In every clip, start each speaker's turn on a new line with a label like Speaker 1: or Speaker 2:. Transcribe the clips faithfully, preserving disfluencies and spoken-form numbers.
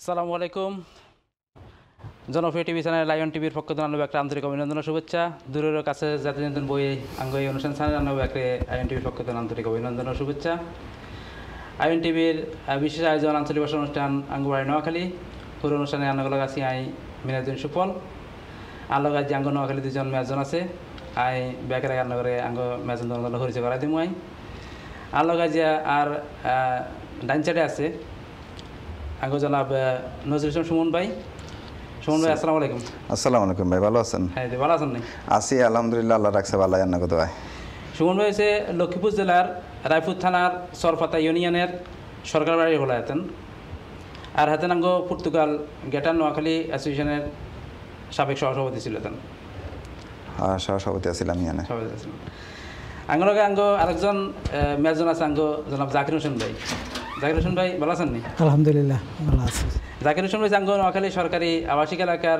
Speaker 1: আসসালামু আলাইকুম। জনপ্রিয় টিভি চ্যানেল লায়ন টিভির পক্ষ থেকে আনব একটা আন্তরিক অভিনন্দন ও শুভেচ্ছা। দূরের কাছে যাতে জানতেন বই আঙ্গো এই অনুষ্ঠান চ্যানেল আনব একটা আয়ন টিভির পক্ষ থেকে আন্তরিক অভিনন্দন ও শুভেচ্ছা। আয়ন টিভির বিশেষ আয়োজন আঞ্চলিক ভাষা অনুষ্ঠান আঙ্গো বাড়ি নোয়াখালী। পুরো অনুষ্ঠানে আনগলগ আছি আই মিনাজুদ্দিন সুফল। আনলগ আজ আঙ্গো নোয়াখালী দুজন মেজন আছে। আই ব্যাকের আগে আনগরে আঙ্গো মেজন দল হরিচে করা দিমু আই। আনলগ আজ আর ডাইন সাইডে আছে আঙ্গো জনাব নজরুল ইসলাম সুমন ভাই। সুমন ভাই আসসালামু আলাইকুম।
Speaker 2: আসসালামু আলাইকুম ভাই, ভালো আছেন?
Speaker 1: হ্যাঁ ভালো আছেন নি?
Speaker 2: আছি আলহামদুলিল্লাহ, আল্লাহ রাখছে ভালো। জান্নাত কত ভাই?
Speaker 1: সুমন ভাই হচ্ছে লক্ষ্মীপুর জেলার রায়পুর থানার সরফাতা ইউনিয়নের সরকার বাড়ি হলো হাতেন। আর হাতেন আঙ্গো পর্তুগাল গেটার নোয়াখালী অ্যাসোসিয়েশনের সাবেক সহসভাপতি ছিল হাতেন।
Speaker 2: হ্যাঁ, সহসভাপতি আছিলাম ইয়ানে।
Speaker 1: সভাপতি আছিলেন। আঙ্গলকে আঙ্গো আরেকজন মেজন আছে আঙ্গো জনাব জাকির হোসেন ভাই। জাকির হোসেন ভাই ভালো আছেন নি?
Speaker 3: আলহামদুলিল্লাহ ভালো আছি।
Speaker 1: জাকির হোসেন ভাই আঙ্গো নোয়াখালী সরকারি আবাসিক এলাকার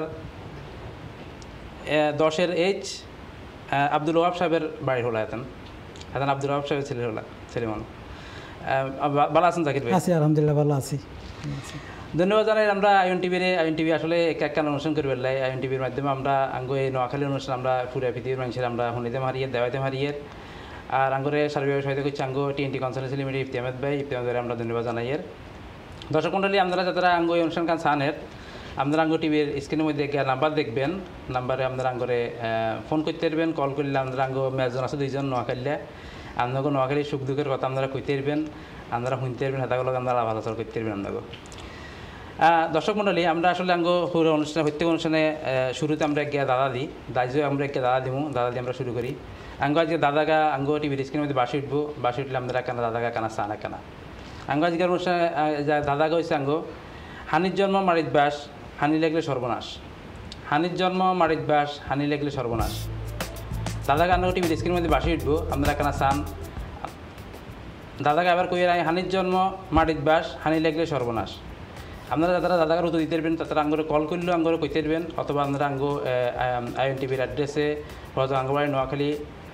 Speaker 1: দশের এইচ আব্দুল ওয়াহাব সাহেবের বাড়ি হলো হাতেন। হাতেন আব্দুল ওয়াহাব সাহেবের ছেলে হলো ছেলে মানুষ। ভালো আছেন জাকির ভাই?
Speaker 3: আছি আলহামদুলিল্লাহ ভালো আছি।
Speaker 1: ধন্যবাদ জানাই আমরা আয়ন টিভির আয়ন টিভি আসলে এক এক অনুষ্ঠান করে বেলাই আয়ন টিভির মাধ্যমে আমরা আঙ্গো এই নোয়াখালী অনুষ্ঠান আমরা পুরো পৃথিবীর মানুষের আমরা শুনিতে হারিয়ে দেওয়াইতে হারিয়ে আর আঙ্গরে সার্বিক সহায়তা করছি আঙ্গো TNT consultancy limited Ifti Ahmed ভাই। ইফতি আহমেদ আমরা ধন্যবাদ জানাই। এর দর্শক মন্ডলী আপনারা যারা আঙ্গো এই অনুষ্ঠান কান চানের আপনারা আঙ্গো টিভির স্ক্রিনের মধ্যে নাম্বার দেখবেন। নাম্বারে আপনারা আঙ্গরে ফোন করতে পারবেন, কল করলে আপনারা আঙ্গো মেজন আছে দুইজন নোয়াখালীলে আপনাকে নোয়াখালীর সুখ দুঃখের কথা আপনারা কইতে পারবেন, আপনারা শুনতে পারবেন, হাতাগুলো আপনারা আলাপ আলোচনা করতে পারবেন। আপনাকে দর্শক মন্ডলী আমরা আসলে আঙ্গো পুরো অনুষ্ঠানে প্রত্যেক অনুষ্ঠানে শুরুতে আমরা গিয়ে দাদা দিই, দাইজও আমরা গিয়ে দাদা দিমু, দাদা দিয়ে আমরা শুরু করি। আঙ্গো আজকে দাদাগা আঙ্গো টিভির স্ক্রিনের মধ্যে বাসি উঠবো, বাসি উঠলে আমরা কেনা দাদাগা কানা চানা কেনা আঙ্গো আজকের অনুষ্ঠানে দাদাগা হয়েছে আঙ্গো হানির জন্ম মারিত বাস, হানি লাগলে সর্বনাশ। হানির জন্ম মারিত বাস, হানি লাগলে সর্বনাশ। দাদাগা আঙ্গো টিভির স্ক্রিনের মধ্যে বাসি উঠবো, আমরা কেনা চান দাদাকে আবার কইয়ে হানির জন্ম মাটির বাস, হানি লাগলে সর্বনাশ। আপনারা যারা দাদাকে উত্তর দিতে পারবেন তারা আঙ্গরে কল করলেও আঙ্গরে কইতে পারবেন, অথবা আপনারা আঙ্গো আয়ন টিভির অ্যাড্রেসে হয়তো আঙ্গবাড়ি নোয়াখালী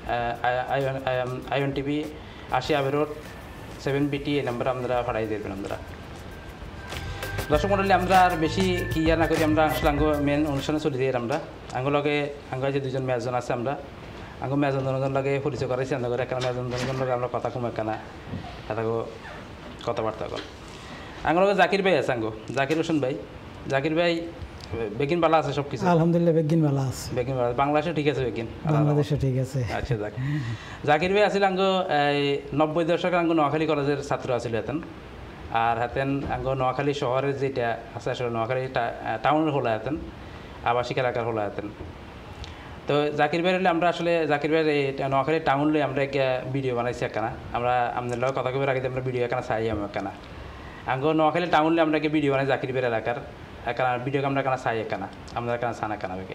Speaker 1: আয়ন টিভি আশি আবে রোড সেভেন বিটি এই নাম্বারে আপনারা পাঠাই দেবেন। আপনারা দর্শক মন্ডলী আমরা আর বেশি কি ইয়া না করি আমরা আসলে আঙ্গো মেন অনুষ্ঠানে চলে যাই। আমরা আঙ্গলগে আঙ্গো যে দুজন মেজন আছে আমরা আঙ্গো মেজন দুজন লাগে পরিচয় করাইছি। আন্দ করে এখানে মেজন দুজন লগে আমরা কথা কম এখানে এটাকে কথাবার্তা কর। আঙ্গলগে জাকির ভাই আছে, আঙ্গো জাকির হোসেন ভাই। জাকির ভাই বেগিন বালা আছে সব কিছু?
Speaker 3: আলহামদুলিল্লাহ বেগিন বালা আছে।
Speaker 1: বেগিন বালা বাংলাদেশে ঠিক আছে? বেগিন
Speaker 3: বাংলাদেশে ঠিক আছে।
Speaker 1: আচ্ছা যাক। জাকির ভাই আছিল আঙ্গো এই নব্বই দশকের আঙ্গো নোয়াখালী কলেজের ছাত্র আছিল হাতেন। আর হাতেন আঙ্গো নোয়াখালী শহরের যেটা আছে আসলে নোয়াখালী টাউনের হলো হাতেন, আবাসিক এলাকার হলো হাতেন। তো জাকির ভাই হলে আমরা আসলে জাকির ভাইয়ের এই নোয়াখালী টাউন লই আমরা একটা ভিডিও বানাইছি একখানা। আমরা আপনার লোক কথা কবে আগে আমরা ভিডিও এখানে চাই আমি একখানা আঙ্গো নোয়াখালী টাউন লই আমরা একটা ভিডিও বানাই জাকির ভাইয়ের এলাকার একখানা ভিডিও আমরা এখানে চাই একখানা আমরা এখানে চান একখানা বেগে।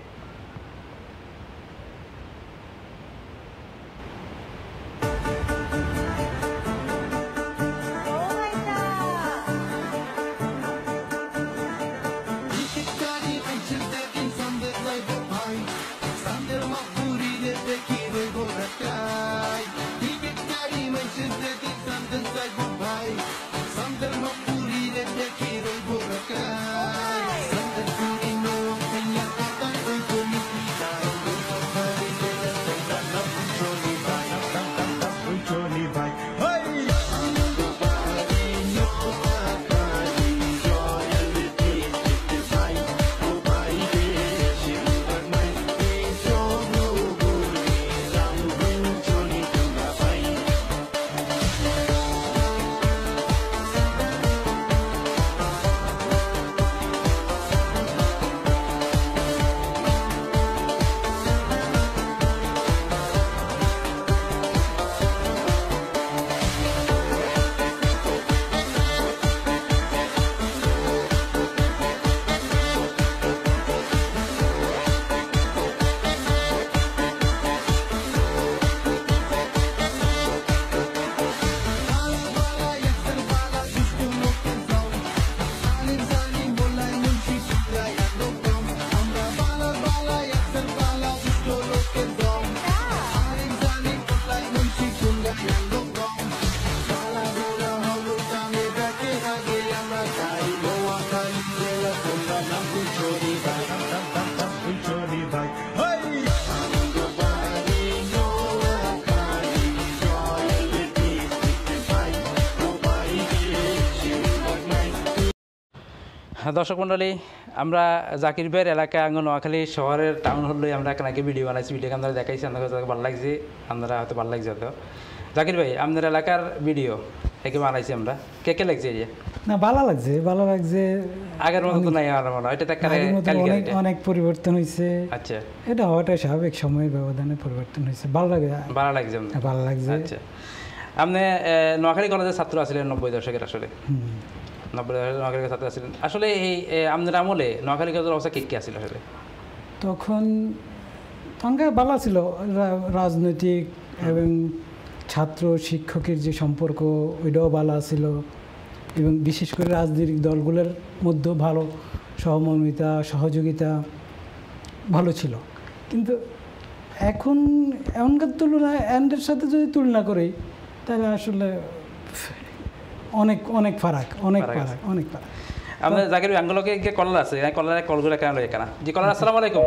Speaker 1: দর্শক মণ্ডলী আমরা জাকির ভাইয়ের এলাকা আঙ্গ নোয়াখালী শহরের টাউন হলে আমরা নাকি ভিডিও বানাইছি ভিডিও আপনারা দেখাইছি আপনাদের ভালো লাগছে আপনারা হয়তো ভালো লাগছে হয়তো জাকির ভাই আপনার এলাকার ভিডিও একে বানাইছি আমরা কে কে লাগছে এই যে
Speaker 3: না ভালো লাগছে ভালো লাগছে
Speaker 1: আগের মতো তো নাই আমার মনে হয় এটা
Speaker 3: আগের মতো অনেক অনেক পরিবর্তন হয়েছে
Speaker 1: আচ্ছা
Speaker 3: এটা হওয়াটা স্বাভাবিক সময়ের ব্যবধানে পরিবর্তন হয়েছে ভালো লাগে
Speaker 1: ভালো লাগছে আপনার
Speaker 3: ভালো লাগছে
Speaker 1: আচ্ছা আপনি নোয়াখালী কলেজের ছাত্র আছিলেন নব্বই দশকের আসলে নব্বই দশকের নোয়াখালী ছাত্র আছিলেন আসলে এই আপনার আমলে নোয়াখালী কলেজের অবস্থা কে কে আসছিল আসলে
Speaker 3: তখন তখন ভালো ছিল রাজনৈতিক এবং ছাত্র শিক্ষকের যে সম্পর্ক ওইটাও ভালো ছিল এবং বিশেষ করে রাজনৈতিক দলগুলোর মধ্যেও ভালো সহমর্মিতা সহযোগিতা ভালো ছিল কিন্তু এখন এখনকার তুলনায় এন্ডের সাথে যদি তুলনা করি তাহলে আসলে অনেক অনেক ফারাক অনেক ফারাক অনেক ফারাক
Speaker 1: আমাদের জাকির আঙ্গুলকে কে কলার আছে কলারে কলগুলো কেন লয় কেন জি কলার আসসালামু আলাইকুম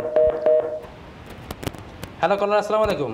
Speaker 1: হ্যালো কলার আসসালামু আলাইকুম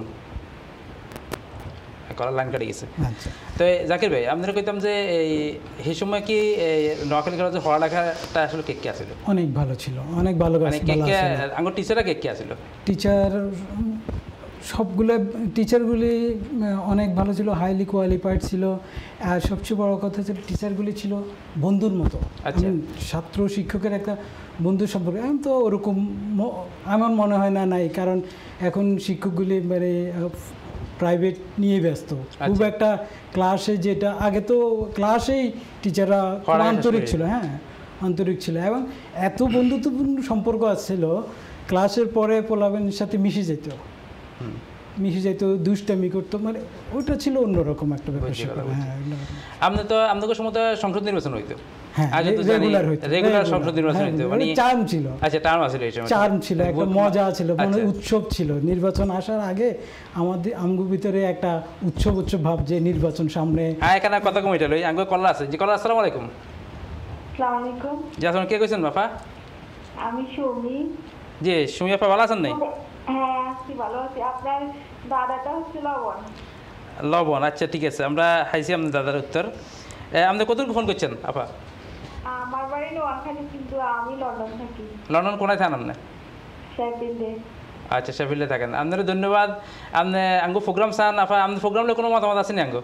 Speaker 1: কলার লাইন কেটে গেছে
Speaker 3: আচ্ছা
Speaker 1: তো জাকির ভাই আপনারা কইতাম যে এই সেই সময় কি নোয়াখালী কলেজে পড়ালেখাটা আসলে কে কে আছিল
Speaker 3: অনেক ভালো ছিল অনেক ভালো
Speaker 1: মানে কে কে আঙ্গুর টিচাররা কে কে আছিল
Speaker 3: টিচার সবগুলো টিচারগুলি অনেক ভালো ছিল হাইলি কোয়ালিফাইড ছিল আর সবচেয়ে বড় কথা হচ্ছে টিচারগুলি ছিল বন্ধুর মতো ছাত্র শিক্ষকের একটা বন্ধুর সম্পর্কে আমি তো ওরকম আমার মনে হয় না নাই কারণ এখন শিক্ষকগুলি মানে প্রাইভেট নিয়ে ব্যস্ত খুব একটা ক্লাসে যেটা আগে তো ক্লাসেই টিচাররা আন্তরিক ছিল হ্যাঁ আন্তরিক ছিল এবং এত বন্ধুত্বপূর্ণ সম্পর্ক আসছিল ক্লাসের পরে পোলাবেনের সাথে মিশে যেত মিশে যেত দুষ্টামি করতো মানে ওটা ছিল অন্যরকম একটা ব্যাপার হ্যাঁ
Speaker 1: আপনি তো আপনাদের সময় সংসদ নির্বাচন হইতো
Speaker 3: হ্যাঁ রেগুলার হইতো
Speaker 1: রেগুলার সংসদ নির্বাচন হইতো মানে
Speaker 3: চার্ম ছিল
Speaker 1: আচ্ছা টার্ম আছিল এই সময়
Speaker 3: চার্ম ছিল একটা মজা ছিল মানে উৎসব ছিল নির্বাচন আসার আগে আমাদের আমগো ভিতরে একটা উৎসব উৎসব ভাব যে নির্বাচন সামনে
Speaker 1: হ্যাঁ এখানে কথা কম এটা লই আঙ্গো কল্লা আছে জি কল্লা আসসালামু আলাইকুম
Speaker 4: আসসালামু আলাইকুম
Speaker 1: জি আসলে কে কইছেন বাপা
Speaker 4: আমি সুমি
Speaker 1: জি সুমি আপা ভালো আছেন নাই
Speaker 4: হ্যাঁ আছি ভালো আছি আপনার দাদাটা হচ্ছে লবণ
Speaker 1: লবণ আচ্ছা ঠিক আছে আমরা হাইছি আপনার দাদার উত্তর আপনি কতটুকু ফোন করছেন আপা
Speaker 4: আমার বাড়ি নোয়াখালী কিন্তু আমি লন্ডন থাকি
Speaker 1: লন্ডন কোনায় থাকেন আপনি
Speaker 4: শেফিল্ডে
Speaker 1: আচ্ছা শেফিল্ডে থাকেন আপনার ধন্যবাদ আপনি আঙ্গু প্রোগ্রাম চান আপা আপনার প্রোগ্রামে কোনো মতামত আছে নি আঙ্গু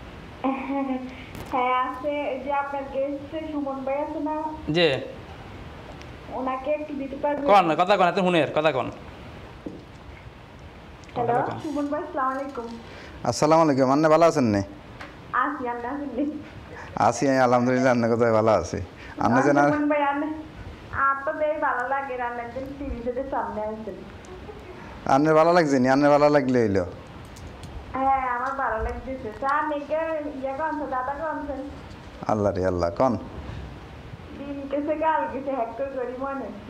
Speaker 4: হ্যাঁ আছে যে আপনার গেস্ট সুমন ভাই আছে না
Speaker 1: জি
Speaker 4: ওনাকে একটু দিতে পারবেন
Speaker 1: কোন কথা কোন এত হুনের কথা কোন
Speaker 4: হ্যালো সুমন ভাই আসসালামু আলাইকুম
Speaker 2: আসসালামু আলাইকুম আন্নে ভালো আছেন নি
Speaker 4: আসি আন্না আসি
Speaker 2: আছি আলহামদুলিল্লাহ আন্নে কোথায় ভালো আছি আন্নে যেন
Speaker 4: সুমন ভাই আন্না আপনি বেশ ভালো লাগে রান্নার দিন টিভিতে সামনে আসেন
Speaker 2: আন্নে ভালো লাগছে নি আন্নে ভালো লাগলে হইলো
Speaker 4: হ্যাঁ আমার ভালো লাগতেছে স্যার নেকে ইয়ে কোন দাদা কোন
Speaker 2: আল্লাহ রে আল্লাহ কোন
Speaker 4: দিন কেসে গাল কেসে হ্যাক্টর করি মনে হচ্ছে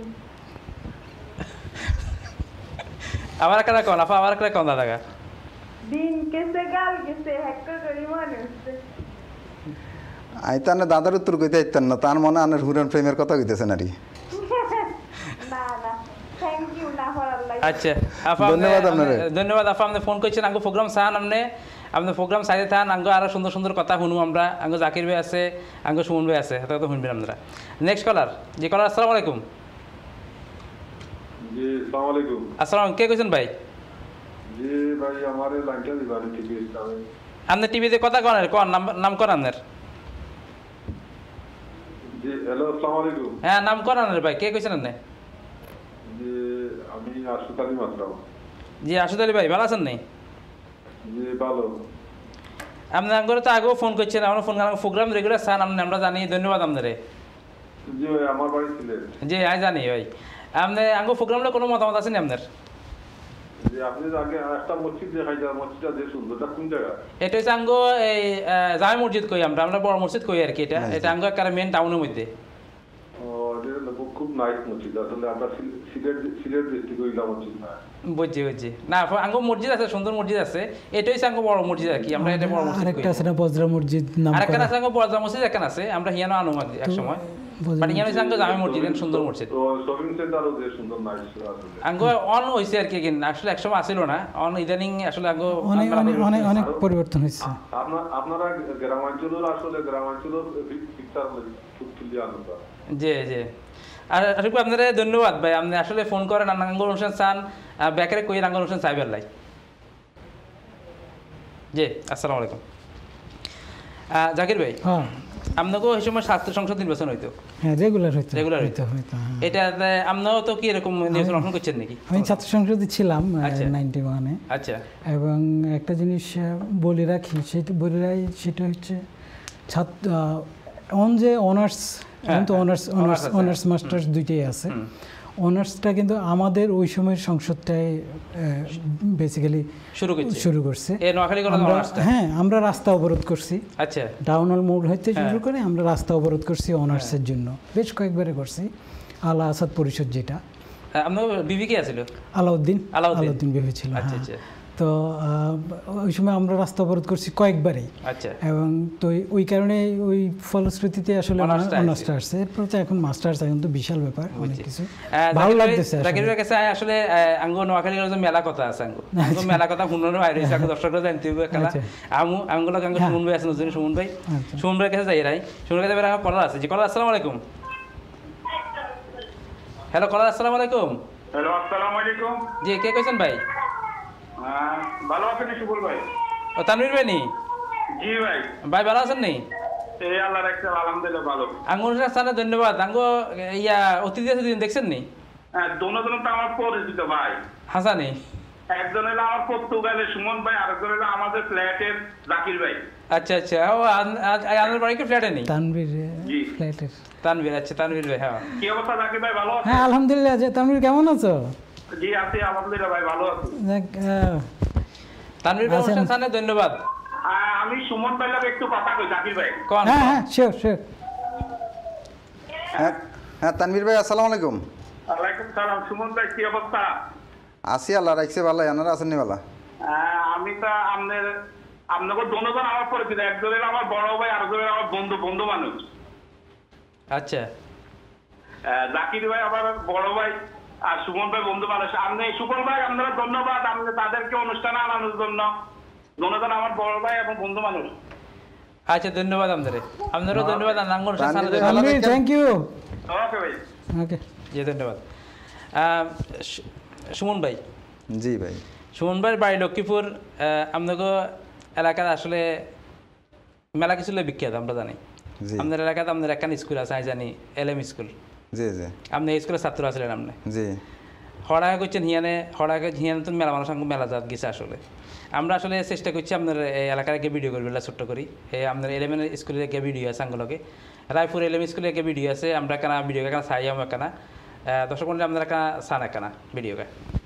Speaker 1: আবার একটা কোন আপা আবার একটা কোন দাদা
Speaker 4: দিন কেসে গাল কেসে হ্যাক্টর করি মনে হচ্ছে
Speaker 2: আইতানে দাদার উত্তর কইতে আইতেন না তার মনে আনের হুরেন প্রেমের কথা কইতেছেন আরই
Speaker 4: না না থ্যাংক ইউ না ফর আল্লাহ
Speaker 1: আচ্ছা আপা
Speaker 2: ধন্যবাদ আপনারে
Speaker 1: ধন্যবাদ আপা আপনি ফোন কইছেন আঙ্গো প্রোগ্রাম চান আপনি আপনি প্রোগ্রাম চাইতে থান আঙ্গো আরো সুন্দর সুন্দর কথা শুনুম আমরা আঙ্গো জাকির ভাই আছে আঙ্গো সুমন ভাই আছে এটা তো শুনবেন আপনারা নেক্সট কলার জি কলার আসসালামু আলাইকুম
Speaker 5: জি আসসালামু আলাইকুম
Speaker 1: আসসালাম কে কইছেন ভাই
Speaker 5: জি ভাই আমারে লাইনটা দিবানি টিভি ইসলামে
Speaker 1: আপনি টিভিতে কথা কোন কোন নাম নাম কোন আপনার
Speaker 5: জি হ্যালো আসসালামু আলাইকুম
Speaker 1: হ্যাঁ নাম কোন আপনার ভাই কে কইছেন আপনি
Speaker 5: জি আমি আশুতালি মাত্রাম
Speaker 1: জি আশুদ আলী ভাই ভালো আছেন নাই
Speaker 5: জি ভালো
Speaker 1: আপনি আঙ্গরে তো আগেও ফোন করছেন আমরা ফোন প্রোগ্রাম রেগুলার চান আপনি আমরা জানি ধন্যবাদ আপনারে
Speaker 5: জি ভাই আমার বাড়ি ছিলেন
Speaker 1: জি আমি জানি ভাই আপনি আঙ্গো প্রোগ্রামে কোনো মতামত আছে নি আপনার
Speaker 5: জি আপনি আগে একটা মসজিদ দেখাই যান মসজিদটা যে সুন্দরটা কোন জায়গা
Speaker 1: এটা হচ্ছে আঙ্গো এই জামে মসজিদ কই আমরা আমরা বড় মসজিদ কই আর কি এটা এটা আঙ্গো একটা মেন টাউনের মধ্যে
Speaker 5: ও এটা খুব নাইস মসজিদ আসলে আমরা সিলেট সিলেট ডিস্ট্রিক্ট হইলা মসজিদ না
Speaker 1: বুঝছি বুঝছি না আঙ্গো মসজিদ আছে সুন্দর মসজিদ আছে এটাই হচ্ছে আঙ্গো বড় মসজিদ আর কি আমরা এটা বড় মসজিদ
Speaker 3: আরেকটা আছে না বজরা মসজিদ নাম
Speaker 1: করা আরেকটা আছে আঙ্গো বজরা মসজিদ একটা আছে আমরা হিয়ানো আনো এক সময় বাট হিয়ানো আছে আঙ্গো জামে মসজিদ সুন্দর মসজিদ
Speaker 5: তো শপিং সেন্টারও যে সুন্দর নাইস আছে
Speaker 1: আঙ্গো অন হইছে আর কি আসলে এক সময় আসিল না অন ইদানিং আসলে আঙ্গো
Speaker 3: অনেক অনেক অনেক পরিবর্তন হয়েছে
Speaker 5: আপনারা আপনারা গ্রামাঞ্চলের আসলে গ্রামাঞ্চলের পিকচার খুব তুলি আনন্দ
Speaker 1: জি জি আর আশিক ভাই আপনাদের ধন্যবাদ ভাই আপনি আসলে ফোন করেন আঙ্গ অনুষ্ঠান চান বেকারে কই আঙ্গ অনুষ্ঠান চাইবেন লাই জি আসসালামু আলাইকুম জাকির ভাই
Speaker 3: হ্যাঁ
Speaker 1: আপনাকেও এই সময় ছাত্র সংসদ নির্বাচন হইতো
Speaker 3: হ্যাঁ রেগুলার হইতো
Speaker 1: রেগুলার
Speaker 3: হইতো হইতো হ্যাঁ।
Speaker 1: এটা আপনিও তো কি এরকম নির্বাচন অংশগ্রহণ করছেন নাকি
Speaker 3: আমি ছাত্র সংসদে ছিলাম
Speaker 1: আচ্ছা।
Speaker 3: নাইনটি ওয়ানে
Speaker 1: আচ্ছা
Speaker 3: এবং একটা জিনিস আহ, বলে রাখি সেটা বলে রাখি সেটা হচ্ছে ছাত্র অন যে অনার্স
Speaker 1: হ্যাঁ,
Speaker 3: তো অনার্স
Speaker 1: হ্যাঁ,
Speaker 3: অনার্স
Speaker 1: honours আছে।
Speaker 3: অনার্স মাস্টার্স দুইটাই আছে
Speaker 1: হুম।
Speaker 3: অনার্সটা কিন্তু আমাদের ওই সময়ের সংসদটাই বেসিক্যালি
Speaker 1: শুরু করছে
Speaker 3: শুরু করছে
Speaker 1: এই নোয়াখালী কলেজ
Speaker 3: আমরা
Speaker 1: অনার্সটা
Speaker 3: হ্যাঁ আমরা রাস্তা অবরোধ করছি
Speaker 1: আচ্ছা
Speaker 3: ডাউন হল মোড় হইতে শুরু
Speaker 1: হ্যাঁ।
Speaker 3: করে আমরা রাস্তা অবরোধ করছি অনার্সের জন্য বেশ কয়েকবারে করছি আলা আসাদ পরিষদ যেটা
Speaker 1: আপনার বিবি কি আছিল
Speaker 3: আলাউদ্দিন
Speaker 1: আলাউদ্দিন।
Speaker 3: আলাউদ্দিন ভেবেছিল
Speaker 1: আচ্ছা
Speaker 3: হ্যাঁ
Speaker 1: আচ্ছা
Speaker 3: তো আহ, ওই সময় আমরা রাস্তা অবরোধ করছি কয়েকবারই
Speaker 1: আচ্ছা
Speaker 3: এবং তো ওই কারণে ওই ফলশ্রুতিতে আসলে
Speaker 1: অনার্সটা
Speaker 3: অনার্সটা আসছে এরপর তো এখন মাস্টার্স এখন তো বিশাল ব্যাপার অনেক কিছু
Speaker 1: আহ,
Speaker 3: ভালো
Speaker 1: জাকির ভাই-
Speaker 3: লাগতেছে
Speaker 1: জাকির
Speaker 3: আসলে।
Speaker 1: ভাইয়ের কাছে আসলে আহ, আঙ্গো নোয়াখালী কলেজে মেলা কথা আছে আঙ্গো আঙ্গো মেলা কথা শুনলো বাইরে হয়েছে আঙ্গো দর্শকরা জানতে হবে খেলা
Speaker 3: আচ্ছা।
Speaker 1: আমু আঙ্গুলো আঙ্গো
Speaker 3: হ্যাঁ।
Speaker 1: সুমন ভাই আছেন দুজন সুমন ভাই
Speaker 3: আচ্ছা।
Speaker 1: সুমন ভাইয়ের কাছে যাই রাই সুমন কাছে বেড়া কলার আছে জি কলার আসসালামু আলাইকুম হ্যালো কলার আসসালামু আলাইকুম
Speaker 6: হ্যালো আসসালামু আলাইকুম
Speaker 1: জি কে কইছেন ভাই
Speaker 6: আহ, ভালো আছেন সুবল ভাই?
Speaker 1: ও তানভীর ভাই নি
Speaker 6: জি ভাই,
Speaker 1: ভাই ভালো আছেন নি
Speaker 6: এই আল্লাহ রাখছে আলহামদুলিল্লাহ ভালো।
Speaker 1: আঙ্গো অনুষ্ঠান স্থানে ধন্যবাদ আঙ্গো ইয়া অতিথি আছে দুদিন দেখছেন নি
Speaker 6: হ্যাঁ, দুজন তো আমার পরিচিত ভাই।
Speaker 1: হাসানি
Speaker 6: একজন হলো আমার পর্তুগালের সুমন ভাই, আরেকজন হলো আমাদের ফ্ল্যাটের জাকির ভাই।
Speaker 1: আচ্ছা আচ্ছা ও আপনার বাড়ি কি ফ্ল্যাটে নেই
Speaker 3: তানভীর
Speaker 6: জি।
Speaker 3: ফ্ল্যাটের
Speaker 1: তানভীর আচ্ছা তানভীর ভাই হ্যাঁ
Speaker 6: কি অবস্থা জাকির ভাই, ভালো আছেন?
Speaker 3: হ্যাঁ আলহামদুলিল্লাহ যে তানভীর কেমন আছো
Speaker 6: জি আছি আলহামদুলিল্লাহ ভাই, ভালো আছি।
Speaker 3: যাক, আহ,
Speaker 1: তানভীর ভাই
Speaker 3: আছেন।
Speaker 1: অনুষ্ঠান স্থানে ধন্যবাদ
Speaker 6: আহ, আমি সুমন ভাই লাগে একটু কথা কই জাকির ভাই।
Speaker 1: কোন
Speaker 3: হ্যাঁ হ্যাঁ শিওর শিওর
Speaker 2: হ্যাঁ হ্যাঁ তানভীর ভাই আসসালামু আলাইকুম
Speaker 6: ওয়ালাইকুম সালাম। সুমন ভাই কি অবস্থা?
Speaker 2: আসি আল্লাহ রাখছে ভালো আপনারা আছেন নি ভালো
Speaker 6: আহ, আমি তো আপনার আপনাকে দুজন আমার পরিচিত, একজনের আমার বড় ভাই, আরেকজনের আমার বন্ধু বন্ধু মানুষ।
Speaker 1: আচ্ছা
Speaker 6: আহ, জাকির ভাই আমার বড় ভাই আর সুমন ভাই বন্ধু মানুষ। আপনি সুমন ভাই আপনারা ধন্যবাদ, আপনি তাদেরকে অনুষ্ঠানে আনানোর জন্য। দুজন আমার বড় ভাই এবং বন্ধু মানুষ।
Speaker 1: আচ্ছা ধন্যবাদ আপনাদের আপনারও ধন্যবাদ আর নাঙ্গল অনুষ্ঠান স্থানে
Speaker 2: তানভীর
Speaker 1: ধন্যবাদ।
Speaker 2: ভালো
Speaker 3: তানভীর
Speaker 2: থাকেন।
Speaker 3: থ্যাংক ইউ
Speaker 6: ওকে ভাই।
Speaker 3: ওকে
Speaker 1: জি ধন্যবাদ আহ, সু- সুমন ভাই
Speaker 2: জি ভাই
Speaker 1: সুমন ভাইয়ের বাড়ি লক্ষ্মীপুর আহ, আপনাকে এলাকার আসলে মেলা কিছু লইয়া বিখ্যাত আমরা জানি
Speaker 2: জি
Speaker 1: আপনার এলাকাতে আপনার একখান স্কুল আছে আমি জানি এল এম স্কুল
Speaker 2: জি জি
Speaker 1: আপনি এই স্কুলের ছাত্র আছিলেন আপনি
Speaker 2: জি
Speaker 1: হড়াকে করছেন হিয়ানে হড়াকে হিয়ানে তো মেলা মানুষ সঙ্গে মেলা জাত গেছে আসলে আমরা আসলে চেষ্টা করছি আপনার এই এলাকার গিয়ে ভিডিও করবি ছোট্ট করি এই আপনার এলেমেন স্কুলের গিয়ে ভিডিও আছে আঙ্গুলকে রায়পুর এলেম স্কুলের গিয়ে ভিডিও আছে আমরা কেনা ভিডিও কেনা চাই আমরা কেনা দর্শক মন্ডলী আপনারা কেনা চান কেনা ভিডিওকে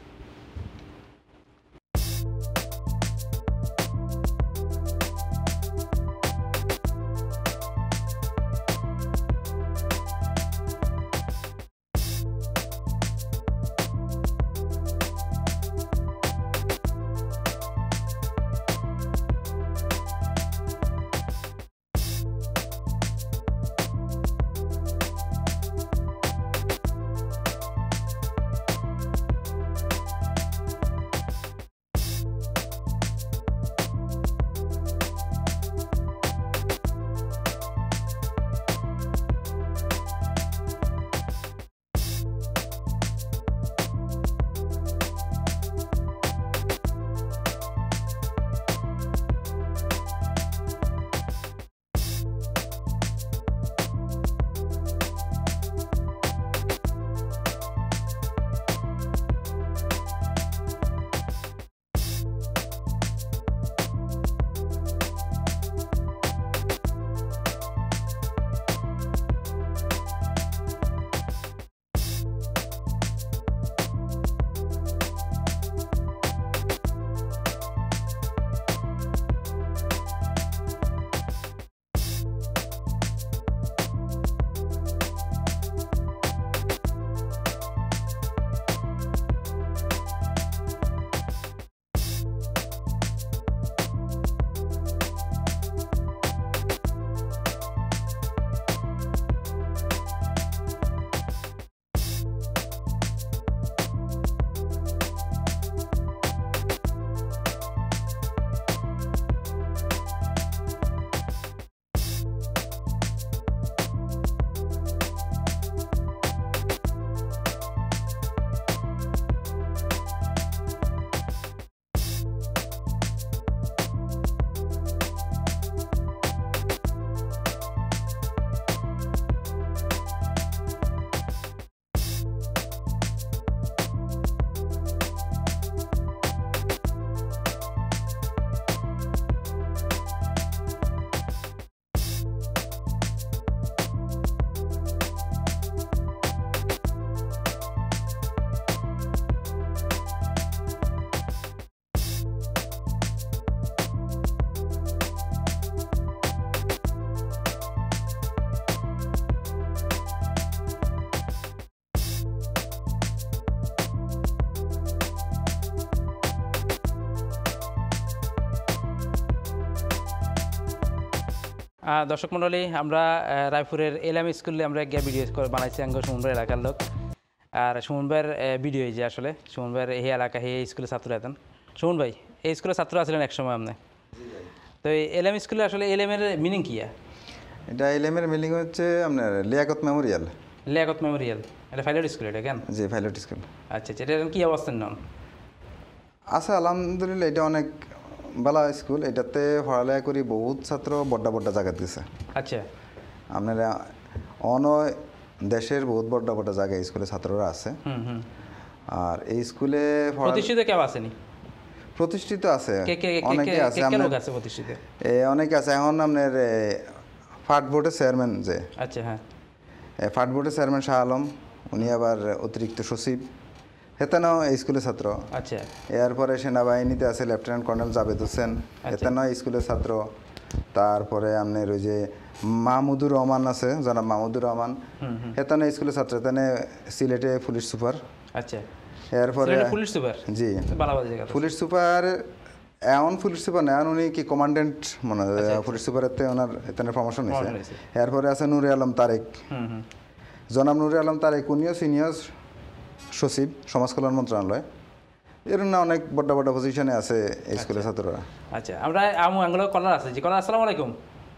Speaker 1: আহ, দর্শক মণ্ডলী, আমরা আহ, রায়পুরের এলাম স্কুলে আমরা গিয়ে ভিডিও বানাইছি আঙ্গ সুমনবার এলাকার লোক। আর সুমনবার ভিডিও যে আসলে সুমনবার এই এলাকা এই স্কুলের ছাত্র এতেন। সুমন ভাই, এই স্কুলের ছাত্র আছিলেন এক সময় আপনি, তো এই এলএম স্কুলে আসলে এলএমের মিনিং কি?
Speaker 2: এটা এলএমের মিনিং হচ্ছে আপনার লিয়াকত মেমোরিয়াল।
Speaker 1: লিয়াকত মেমোরিয়াল, এটা পাইলট স্কুল, এটা কেন?
Speaker 2: জি, পাইলট স্কুল।
Speaker 1: আচ্ছা আচ্ছা, এটা কি অবস্থান নাম
Speaker 2: আছে? আলহামদুলিল্লাহ, এটা অনেক ভালো স্কুল। এটাতে পড়ালেখা করি বহুত ছাত্র বড্ডা বড্ডা জায়গা দিছে।
Speaker 1: আচ্ছা,
Speaker 2: আপনারা অন দেশের বহুত বড্ডা বড্ডা জায়গায় স্কুলে ছাত্ররা আছে।
Speaker 1: হুম হুম।
Speaker 2: আর এই স্কুলে
Speaker 1: প্রতিষ্ঠিত কেউ আসেনি?
Speaker 2: প্রতিষ্ঠিত আছে,
Speaker 1: কে কে
Speaker 2: অনেকে আছে।
Speaker 1: কে লোক আছে প্রতিষ্ঠিত?
Speaker 2: এ অনেকে আছে। এখন আপনার ফাট বোর্ডের চেয়ারম্যান যে,
Speaker 1: আচ্ছা হ্যাঁ,
Speaker 2: ফাট বোর্ডের চেয়ারম্যান শাহ আলম, উনি আবার অতিরিক্ত সচিব, হেতেনাও এই স্কুলের ছাত্র।
Speaker 1: আচ্ছা,
Speaker 2: এরপরে সেনাবাহিনীতে আছে লেফটেন্যান্ট কর্নেল জাবেদ হোসেন, হেতেনাও স্কুলের ছাত্র। তারপরে আপনার ওই যে মাহমুদুর রহমান আছে, জনাব মাহমুদুর রহমান, হেতেনা স্কুলের ছাত্র, হেতেনে সিলেটে পুলিশ সুপার।
Speaker 1: আচ্ছা,
Speaker 2: এরপরে
Speaker 1: পুলিশ সুপার,
Speaker 2: জি পুলিশ সুপার। এমন পুলিশ সুপার না, উনি কি কমান্ডেন্ট মনে হয় পুলিশ সুপারেতে, ওনার এখানে প্রমোশন হয়েছে। এরপরে আছে নুরে আলম তারেক, জনাব নুরে আলম তারেক, উনিও সিনিয়র সচিব সমাজ কল্যাণ মন্ত্রণালয়। এর না অনেক বড় বড় পজিশনে আছে এই স্কুলের ছাত্ররা।
Speaker 1: আচ্ছা, আমরা আমু আঙ্গুলো কলার আছে জি। কলার, আসসালামু আলাইকুম।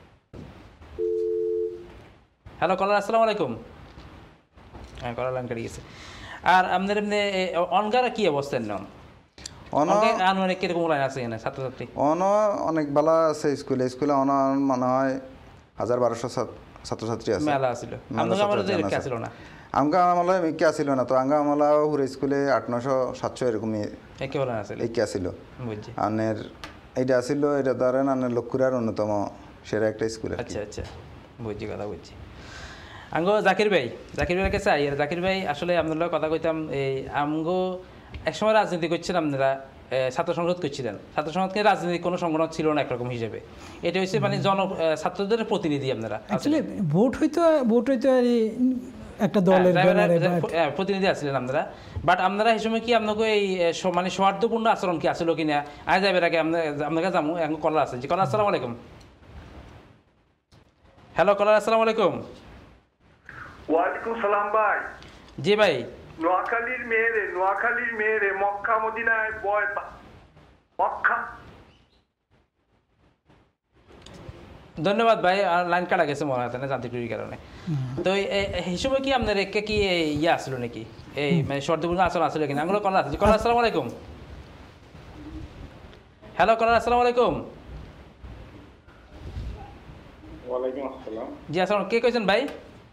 Speaker 1: হ্যালো কলার, আসসালামু আলাইকুম। হ্যাঁ, কলার লাইন কেটে গেছে। আর আপনাদের এমনি অনগার কি অবস্থা নেন? অনেক কিরকম লাইন আছে এখানে ছাত্রছাত্রী?
Speaker 2: অন অনেক ভালো আছে স্কুলে। স্কুলে অন মনে হয় হাজার বারোশো ছাত্রছাত্রী আছে।
Speaker 1: মেলা আছিল, আপনাদের আমাদের কে ছিল না?
Speaker 2: আমগা আমলা মিকে আসিল না তো, আঙ্গা আমলা পুরো স্কুলে আট নশো সাতশো এরকমই
Speaker 1: একেবারে আছে,
Speaker 2: একে আসিল।
Speaker 1: বুঝছি।
Speaker 2: আনের এইটা আসিল, এটা ধরেন আনের লক্ষ্মীরার অন্যতম সেরা একটা স্কুল।
Speaker 1: আচ্ছা আচ্ছা, বুঝছি, কথা বুঝছি। আঙ্গো জাকির ভাই, জাকির ভাইয়ের কাছে আই। জাকির ভাই, আসলে আপনার কথা কইতাম, এই আমগো একসময় রাজনীতি করছেন আপনারা, ছাত্র সংসদ করছিলেন। ছাত্র সংসদকে রাজনীতির কোনো সংগঠন ছিল না একরকম হিসেবে, এটা হচ্ছে মানে জন ছাত্রদের প্রতিনিধি আপনারা।
Speaker 3: অ্যাকচুয়ালি ভোট হইতো ভোট হইতো একটা দলের
Speaker 1: প্রতিনিধি আছিলেন আপনারা। বাট আপনারা এই সময় কি আপনাকে এই মানে সৌহার্দ্যপূর্ণ আচরণ কি আসলো কিনা? আজ যাবে আগে আপনার কাছে যাবো। এখন কলার আছে জি। কলার, আসসালামু আলাইকুম। হ্যালো কলার, আসসালামু আলাইকুম।
Speaker 5: ওয়ালাইকুম সালাম ভাই।
Speaker 1: জি ভাই।
Speaker 5: নোয়াখালীর মেয়েরে নোয়াখালীর মেয়েরে মক্কা মদিনায় বয় মক্কা।
Speaker 1: ধন্যবাদ ভাই, আর লাইন কাটা গেছে মনে হয় না যান্ত্রিক কারণে। তো এই সময় কি আপনার একে কি ইয়ে আসলো নাকি, এই মানে সৌহার্দ্যপূর্ণ আচরণ আসলো কিনা? আঙ্গুলো কলার আছে। কলার, আসসালামু আলাইকুম। হ্যালো কলার, আসসালামু আলাইকুম।
Speaker 5: ওয়ালাইকুম আসসালাম।
Speaker 1: জি আসসালাম, কে কইছেন ভাই?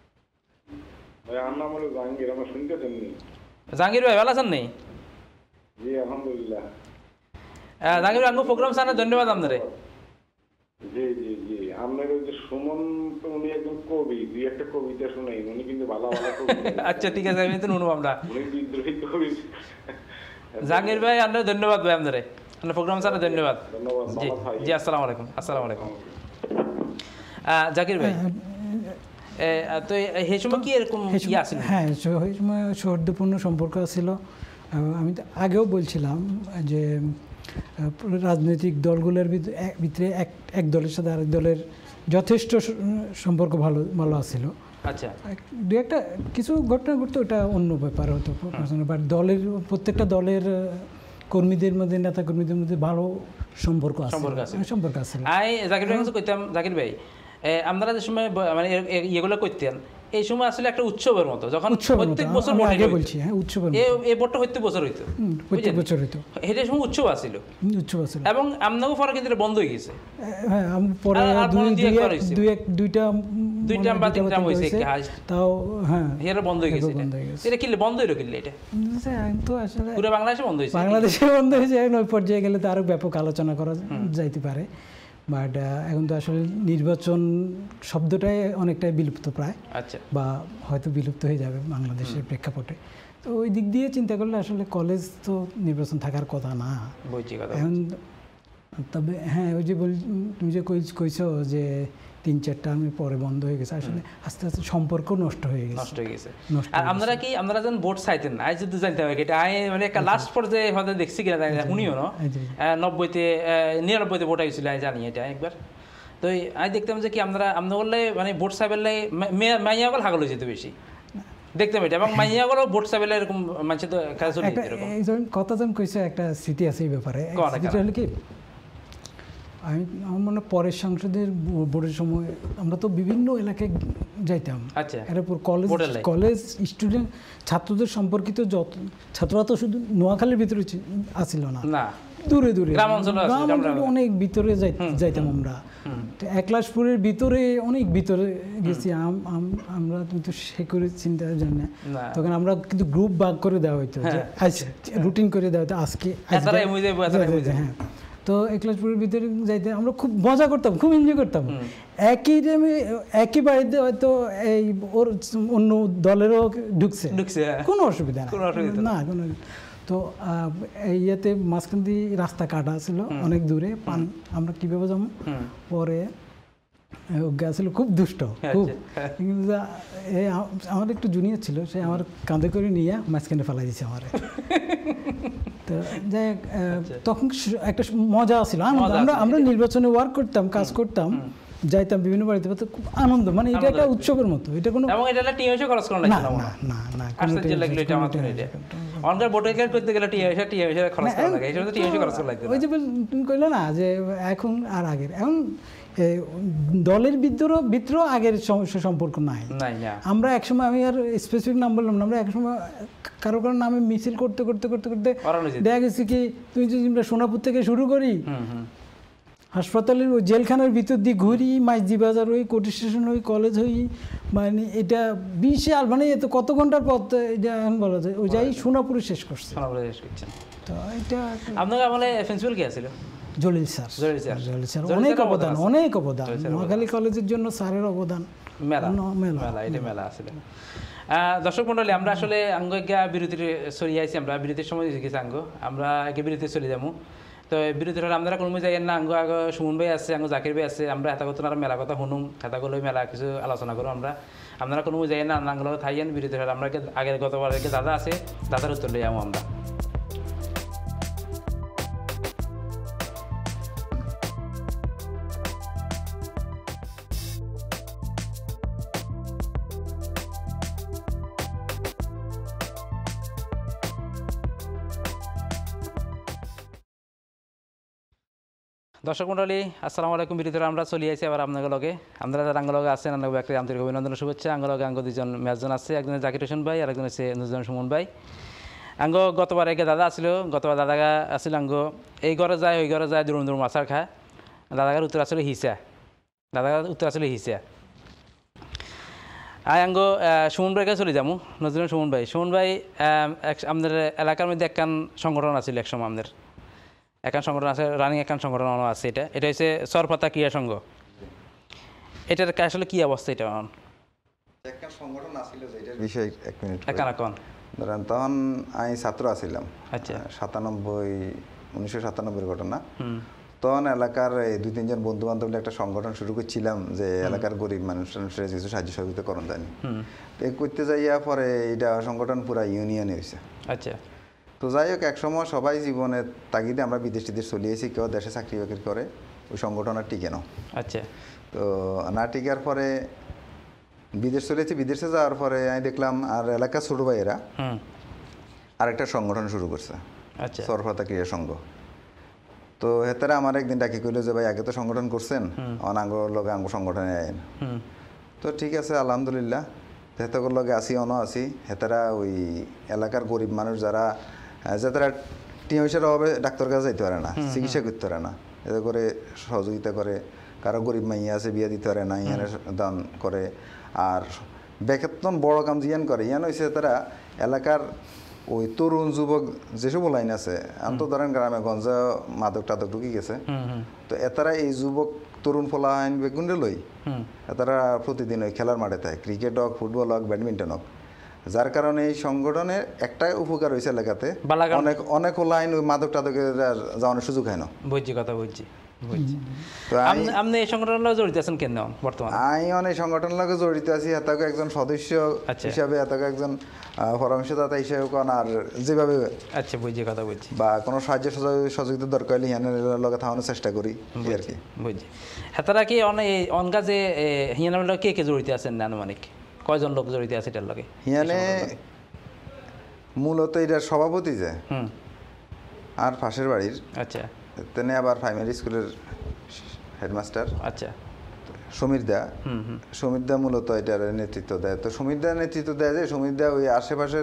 Speaker 5: ভাই আমার নাম হলো জাহাঙ্গীর, আমার শুনতেছেন নি?
Speaker 1: জাহাঙ্গীর ভাই ভালো আছেন নি?
Speaker 5: জি আলহামদুলিল্লাহ।
Speaker 1: জাহাঙ্গীর ভাই, আঙ্গু প্রোগ্রাম সামনে ধন্যবাদ আপনারে।
Speaker 5: জি জি জি, আপনার ওই যে সুমন, তো উনি একজন কবি, দুই একটা কবিতা শুনাই, উনি কিন্তু ভালো ভালো কবিতা।
Speaker 1: আচ্ছা ঠিক আছে, আমি তো শুনবো আমরা।
Speaker 5: উনি বিদ্রোহী কবি।
Speaker 1: জাহাঙ্গীর ভাই, আপনার ধন্যবাদ ভাই, আপনারে আপনার প্রোগ্রাম সামনে ধন্যবাদ। জি জি, আসসালামু আলাইকুম। আসসালামু আলাইকুম। জাকির ভাই, তো এই সময় কি এরকম ইয়ে আছিল?
Speaker 3: হ্যাঁ, ওই সময় সৌহার্দ্যপূর্ণ সম্পর্ক ছিল। আমি তো আগেও বলছিলাম যে রাজনৈতিক দলগুলোর ভিতরে এক এক দলের সাথে আরেক দলের যথেষ্ট সম্পর্ক ভালো ভালো আছিল।
Speaker 1: আচ্ছা,
Speaker 3: দু একটা কিছু ঘটনা ঘটতো, ওটা অন্য ব্যাপার হতো। বাট দলের প্রত্যেকটা দলের কর্মীদের মধ্যে, নেতা কর্মীদের মধ্যে ভালো সম্পর্ক আছে সম্পর্ক আছে।
Speaker 1: আই জাকির ভাই কাছে কইতাম, জাকির ভাই আপনারা যে সময় মানে ইয়েগুলো করতেন, এই সময় আসলে একটা উৎসবের মতো, যখন প্রত্যেক বছর
Speaker 3: আগে বলছি, হ্যাঁ উৎসবের
Speaker 1: এই বড়টা প্রত্যেক বছর হইতো,
Speaker 3: প্রত্যেক বছর হইতো।
Speaker 1: এটা সময় উৎসব আছিল, উৎসব আছিল। এবং আমনাও পরে কিন্তু বন্ধ হয়ে গেছে।
Speaker 3: হ্যাঁ, আমি পরে দুই এক দুইটা
Speaker 1: দুইটা বা তিনটা হইছে
Speaker 3: তাও। হ্যাঁ,
Speaker 1: এটা বন্ধ হয়ে গেছে। এটা কি বন্ধ হইলো কিলে? এটা
Speaker 3: তো আসলে
Speaker 1: পুরো বাংলাদেশে বন্ধ হয়েছে।
Speaker 3: বাংলাদেশে বন্ধ হয়েছে। এখন ওই পর্যায়ে গেলে তো আরো ব্যাপক আলোচনা করা যাইতে পারে। বাট এখন তো আসলে নির্বাচন শব্দটাই অনেকটাই বিলুপ্ত প্রায়।
Speaker 1: আচ্ছা,
Speaker 3: বা হয়তো বিলুপ্ত হয়ে যাবে বাংলাদেশের প্রেক্ষাপটে। তো ওই দিক দিয়ে চিন্তা করলে আসলে কলেজ তো নির্বাচন থাকার কথা না এখন। তবে হ্যাঁ, ওই যে বল তুমি যে কইছো যে তিন চারটা আমি পরে বন্ধ হয়ে গেছে, আসলে আস্তে আস্তে সম্পর্ক নষ্ট হয়ে গেছে
Speaker 1: নষ্ট হয়ে গেছে আর আপনারা কি আপনারা যখন ভোট চাইতেন, আই যদি জানতে হবে এটা আই মানে একটা লাস্ট পর্যায়ে হয়তো দেখছি কিনা জানি না, উনিও না নব্বইতে নিরানব্বইতে ভোট আইছিল, আমি জানি এটা একবার। তো আমি দেখতাম যে কি আমরা আমরা বললে মানে বোট সাইবেলে মাইয়া গল হাগল যেত বেশি দেখতাম এটা, এবং মাইয়া গল বোট সাইবেলে এরকম মানুষ তো কাজ চলে যেত এরকম।
Speaker 3: এই যখন কথা যখন কইছে একটা স্মৃতি আছে এই ব্যাপারে, সেটা হলো কি আমি আমার মনে পরের সংসদের বোর্ডের সময় আমরা তো বিভিন্ন এলাকায় যাইতাম।
Speaker 1: আচ্ছা,
Speaker 3: এরপর কলেজ কলেজ স্টুডেন্ট ছাত্রদের সম্পর্কিত যত ছাত্ররা তো শুধু নোয়াখালীর ভিতরে আসছিল না,
Speaker 1: না
Speaker 3: দূরে দূরে
Speaker 1: গ্রাম অঞ্চলে
Speaker 3: অনেক ভিতরে যাইতাম আমরা। একলাশপুরের ভিতরে অনেক ভিতরে গেছি আমরা, কিন্তু সে করে চিন্তা জানি না। তখন আমরা কিন্তু গ্রুপ ভাগ করে দেওয়া হইতো, রুটিন করে দেওয়া হইতো আজকে। হ্যাঁ, তো একলাশপুরের ভিতরে যাইতে আমরা খুব মজা করতাম, খুব এনজয় করতাম। একই টাইমে একই বাড়িতে হয়তো এই ওর অন্য দলেরও ঢুকছে, কোনো অসুবিধা না, কোনো। তো এই ইয়েতে মাঝখান দিয়ে রাস্তা কাটা ছিল অনেক দূরে, পানি আমরা কীভাবে যাবো। পরে গেছিল খুব দুষ্ট, খুব। কিন্তু আমার একটু জুনিয়র ছিল, সে আমার কাঁধে করে নিয়ে মাঝখানে ফেলাই দিয়েছে আমার। তো যাই হোক, তখন একটা মজা ছিল, আমরা আমরা নির্বাচনে ওয়ার্ক করতাম, কাজ করতাম, যাইতাম বিভিন্ন বাড়িতে, খুব আনন্দ, মানে এটা একটা উৎসবের মতো। এটা কোনো ওই যে তুমি কইলে না যে এখন আর আগের, এখন দলের বিদ্রোহ বিদ্রোহ আগের সম্পর্ক নাই। আমরা একসময়, আমি আর স্পেসিফিক নাম বললাম না, আমরা একসময় কারো কারো নামে মিছিল করতে করতে করতে করতে দেখা গেছে কি, তুমি যদি আমরা সোনাপুর থেকে শুরু করি, হাসপাতালের ওই জেলখানার ভিতর দিয়ে ঘুরি, মাইজি বাজার হই, কোর্ট স্টেশন হই, কলেজ হই, মানে এটা বিশাল, মানে এত কত ঘন্টার পথ এটা এখন বলা যায়। ওই যাই সোনাপুরে শেষ করছে। তো এটা
Speaker 1: আপনার আমলে প্রিন্সিপাল কি আছিল?
Speaker 3: জলিল স্যার। জলিল স্যার অনেক অবদান, অনেক অবদান। নোয়াখালী কলেজের জন্য স্যারের অবদান
Speaker 1: মেলা মেলা এটা মেলা আসলে। দর্শক মন্ডলী, আমরা আসলে আঙ্গ গিয়া বিরতির সরিয়ে আইছি, আমরা বিরতির সময় গেছি আঙ্গ, আমরা আগে বিরতি চলে যাবো। তো বিরতির হলে আমরা কোনো যাই না, আঙ্গ আগে সুমন ভাই আছে, আঙ্গ জাকির ভাই আছে, আমরা এত কথা মেলা কথা শুনুম, খাতাগুলো মেলা কিছু আলোচনা করুন। আমরা আপনারা কোনো যাই না, আঙ্গুলো থাইয়েন বিরতির হলে আমরা আগের গতবার দাদা আছে, দাদার উত্তর লই যাবো আমরা। দর্শক মন্ডলী, আসসালামু আলাইকুম। বিরতিতে আমরা চলে আসি আবার আপনাদের লগে। আমরা যারা আঙ্গলগে আছেন, আঙ্গ ব্যক্তি আন্তরিক অভিনন্দন শুভেচ্ছা। আঙ্গলগে আঙ্গ দুজন মেজজন আছে, একজন জাকির হোসেন ভাই আর একজন হচ্ছে নুরজন সুমন ভাই। আঙ্গ গতবার একে দাদা আসছিল, গতবার দাদাগা আসছিল আঙ্গ এই ঘরে যায় ওই ঘরে যায়, দুরুম দুরুম আচার খায়। দাদাগার উত্তর আসলে হিসা, দাদাগার উত্তর আসলে হিসা। আয় আঙ্গ সুমন ভাইকে চলে যাবো, নজরুল সুমন ভাই। সুমন ভাই, আমাদের এলাকার মধ্যে একখান সংগঠন আছিল একসময়, আমাদের একান সংগঠন আছে, রানিং একান সংগঠন আছে। এটা এটা হচ্ছে সরপাতা ক্রীড়া সংঘ। এটার আসলে কি অবস্থা? এটা
Speaker 2: সংগঠন আছিল যেটার বিষয় এক মিনিট
Speaker 1: একান কোন
Speaker 2: ধরেন, তখন আমি ছাত্র আছিলাম।
Speaker 1: আচ্ছা,
Speaker 2: সাতানব্বই উনিশশো সাতানব্বই ঘটনা। তখন এলাকার এই দুই তিনজন বন্ধু বান্ধব একটা সংগঠন শুরু করছিলাম, যে এলাকার গরিব মানুষের কিছু সাহায্য সহযোগিতা করণ জানি। এই করতে যাইয়া পরে এটা সংগঠন পুরা ইউনিয়নে হয়েছে।
Speaker 1: আচ্ছা,
Speaker 2: তো যাই হোক, একসময় সবাই জীবনের তাগিদে আমরা বিদেশ টিদেশ চলিয়েছি, কেউ দেশে চাকরি বাকরি করে, ওই সংগঠন আর টিকে নাও।
Speaker 1: আচ্ছা,
Speaker 2: তো না টিকার পরে বিদেশ চলেছি। বিদেশে যাওয়ার পরে আমি দেখলাম আর এলাকার ছোটো ভাইয়েরা আরেকটা সংগঠন শুরু করছে,
Speaker 1: আচ্ছা,
Speaker 2: সরফতা ক্রীড়া সংঘ। তো হেতারা আমার একদিন ডাকি কইলো যে ভাই আগে তো সংগঠন করছেন, অনাঙ্গ লগে আঙ্গ সংগঠনে আইন। তো ঠিক আছে, আলহামদুলিল্লাহ, হেতাকর লগে আসি, অন আসি। হেতারা ওই এলাকার গরিব মানুষ যারা, যে তারা টিয়া পয়সার অভাবে ডাক্তার কাছে যাইতে পারে না, চিকিৎসা করতে পারে না, এতে করে সহযোগিতা করে। কারো গরিব মাইয়া আছে, বিয়া দিতে পারে না, ইয়ানে দান করে। আর বেকেতন বড় কাম জিয়ান করে, ইয়ান হয়েছে তারা এলাকার ওই তরুণ যুবক যেসব লাইন আছে, আন্ত ধরেন গ্রামে গঞ্জা মাদক টাদক ঢুকি গেছে। তো এতারা এই যুবক তরুণ ফলা আইন বেগুন্ডে লই, এতারা প্রতিদিন ওই খেলার মাঠে থাকে, ক্রিকেট হোক, ফুটবল হোক, ব্যাডমিন্টন হোক। যার কারণে এই সংগঠনের একটাই উপকার হয়েছে, এলাকাতে অনেক অনেক লাইন ওই মাদক টাদকের যাওয়ানোর সুযোগ হয় না।
Speaker 1: বুঝছি কথা, বুঝছি।
Speaker 2: তো আমি
Speaker 1: আপনি এই সংগঠনের লগে জড়িত আছেন কেন বর্তমানে?
Speaker 2: আমি অনেক সংগঠনের লগে জড়িত আছি, এতকে একজন সদস্য হিসাবে, এতকে একজন পরামর্শদাতা হিসেবে কোন আর যেভাবে
Speaker 1: আচ্ছা বুঝি কথা বলছি
Speaker 2: বা কোনো সাহায্য সহযোগিতা দরকার হলে হিয়ানের লগে থাকানোর চেষ্টা করি আর কি।
Speaker 1: বুঝি হেতারা কি অনেক অনগা যে হিয়ানের লগে কে কে জড়িত আছেন না আনুমানিক কয়জন লোক জড়িত আছে এটার লগে?
Speaker 2: হিয়ানে মূলত এটার সভাপতি যে
Speaker 1: হুম
Speaker 2: আর পাশের বাড়ির,
Speaker 1: আচ্ছা
Speaker 2: তেনে আবার প্রাইমারি স্কুলের হেডমাস্টার
Speaker 1: আচ্ছা
Speaker 2: সমীর দা,
Speaker 1: হুম হুম
Speaker 2: সমীর দা মূলত এটার নেতৃত্ব দেয়। তো সমীর দা নেতৃত্ব দেয় যে সমীর দা ওই আশেপাশের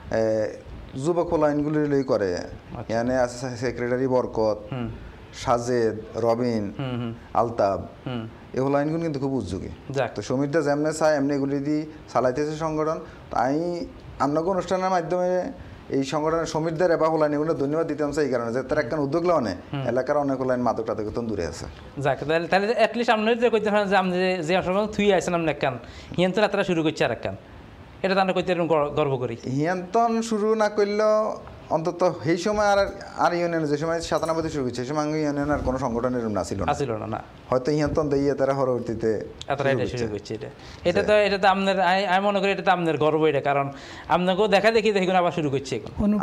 Speaker 2: যুবক লাইনগুলি লই করে, এখানে আছে সেক্রেটারি বরকত, সাজেদ, রবিন, আলতাব, এই লাইনগুলো কিন্তু খুব উদ্যোগী। তো সমীর দা যেমনে চায় এমনি এগুলি দিয়ে চালাইতেছে সংগঠন। তো আমি আপনাকে অনুষ্ঠানের মাধ্যমে এই সংগঠনের সমীরদের এবার হলাইন এগুলো ধন্যবাদ দিতাম এই কারণে যে তার একখান উদ্যোগ লওয়া নেই, এলাকার অনেক হলাইন মাদক টাদক দূরে আছে।
Speaker 1: যাক তাহলে তাহলে অ্যাটলিস্ট আপনি যে কইতে পারেন যে আপনি যে অসময় থুই আছেন আপনি একখান হিয়ান্তন যাত্রা শুরু করছে আর একখান, এটা তো আমরা কইতে গর্ব করি।
Speaker 2: হিয়ান্তন শুরু না করলেও অন্তত সেই সময় আর আর ইউনিয়ন যে সময় সাতানব্বই শুরু করছে সেই সময় ইউনিয়ন আর কোনো সংগঠনের না ছিল না
Speaker 1: ছিল না,
Speaker 2: হয়তো হিয়ান্তন দিয়ে তারা পরবর্তীতে
Speaker 1: এটা শুরু করছে। এটা এটা তো এটা তো আপনার আমি মনে করি এটা তো আপনার গর্ব, এটা কারণ আপনাকেও দেখা দেখি দেখুন আবার শুরু করছে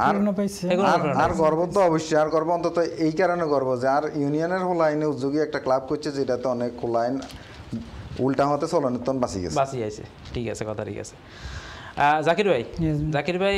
Speaker 2: আর গর্ব তো অবশ্যই, আর গর্ব অন্তত এই কারণে গর্ব যে আর ইউনিয়নের হোলাইনে উদ্যোগী একটা ক্লাব করছে যেটাতে অনেক হোলাইন উল্টা হতে চলনের বাঁচি গেছে
Speaker 1: বাঁচি আছে। ঠিক আছে কথা ঠিক আছে। জাকির ভাই, জাকির ভাই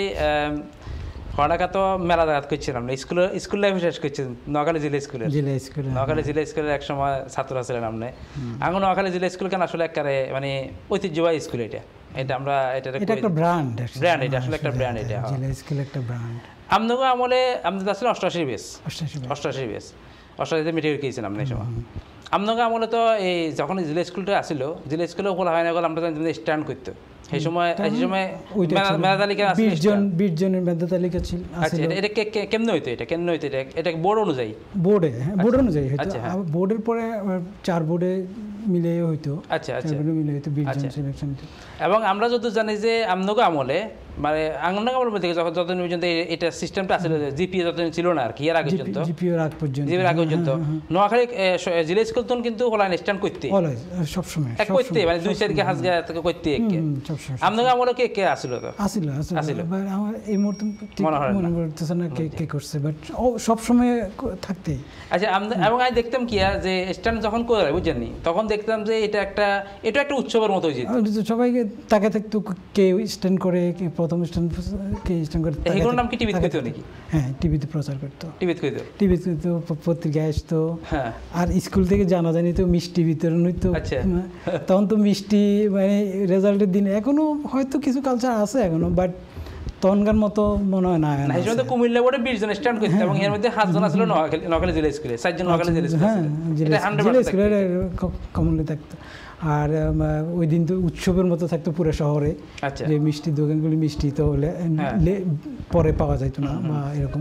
Speaker 1: কর্ণাকা তো মেলা জায়গা করছিলাম, স্কুল স্কুল লাইফে শেষ করছেন নোয়াখালী জেলা স্কুলে। নোয়াখালী জেলা স্কুলের এক সময় ছাত্র ছিলেন আপনি। আঙ্গো নোয়াখালী জেলা স্কুল কেন আসলে একেবারে মানে ঐতিহ্যবাহী স্কুল এটা, এটা আমরা এটা
Speaker 3: একটা ব্র্যান্ড
Speaker 1: ব্র্যান্ড এটা আসলে একটা ব্র্যান্ড এটা
Speaker 3: জেলা স্কুল একটা ব্র্যান্ড।
Speaker 1: আপনাকে আমলে আমাদের আসলে অষ্টাশি বেস অষ্টাশি বেস অষ্টাশিতে মেট্রিক গিয়েছিলাম না এই সময়। আপনাকে আমলে তো এই যখন জেলা স্কুলটা আসছিল জেলা স্কুলে খোলা হয় না গেল আমরা স্ট্যান্ড করতো সেই সময় সেই সময় মেধা তালিকা
Speaker 3: বিশ জন বিশ জনের মেধা তালিকা ছিল।
Speaker 1: আচ্ছা এটা কেমনে হইতো এটা কেমনে হইতো এটা এটা বোর্ড অনুযায়ী
Speaker 3: বোর্ডে হ্যাঁ বোর্ড অনুযায়ী হইতো। বোর্ডের পরে চার বোর্ডে মিলে হইতো।
Speaker 1: আচ্ছা আচ্ছা
Speaker 3: মিলে হইতো বিশ জন সিলেকশন।
Speaker 1: এবং আমরা যত জানি যে আমনগো আমলে মানে আঙ্গনগো আমলের মধ্যে যখন যতদিন পর্যন্ত এটা সিস্টেমটা ছিল জিপিএ যতদিন ছিল না আর কি এর আগে পর্যন্ত
Speaker 3: জিপিএর আগ পর্যন্ত
Speaker 1: জিপিএর আগে পর্যন্ত নোয়াখালী জেলা স্কুল তখন কিন্তু হলাইন স্ট্যান্ড করতে
Speaker 3: সব সময়
Speaker 1: এক করতে মানে দুই চারকে হাজগা থেকে করতে একে আমনগো আমলে কে কে আসিল তো
Speaker 3: আসিল আসিল আমার এই মুহূর্তে মনে পড়তেছে না কে কে করছে বাট সব সময় থাকতে।
Speaker 1: আচ্ছা এবং আমি দেখতাম কি যে স্ট্যান্ড যখন করে বুঝছেন তখন দেখতাম যে এটা একটা এটা একটা উৎসবের মতো হয়ে যেত,
Speaker 3: সবাইকে তাকে থাকতো কে স্ট্যান্ড করে কে প্রথম স্ট্যান্ড কে স্ট্যান্ড করে।
Speaker 1: এগুলোর নাম কি টিভিতে কইতো নাকি?
Speaker 3: হ্যাঁ টিভিতে প্রচার করতো,
Speaker 1: টিভিতে কইতো
Speaker 3: টিভিতে কইতো পত্রিকায় আসতো। হ্যাঁ আর স্কুল থেকে জানা জানি তো মিষ্টি বিতরণ হইতো।
Speaker 1: আচ্ছা
Speaker 3: তখন তো মিষ্টি মানে রেজাল্টের দিন এখনো হয়তো কিছু কালচার আছে এখনো বাট তখনকার মতো মনে হয় না।
Speaker 1: এই সময় তো কুমিল্লা বোর্ডে বিশ জন স্ট্যান্ড করতো এবং এর মধ্যে সাত জন আসলে নোয়াখালী জেলা স্কুলে চারজন নোয়াখালী জেলা স্কুলে।
Speaker 3: হ্যাঁ জেলা স্কুলে কমনলি থাকতো। আর ওই দিন তো উৎসবের মতো থাকতো পুরো শহরে, যে মিষ্টির দোকানগুলি মিষ্টি তো হলে পরে পাওয়া যাইতো না বা এরকম।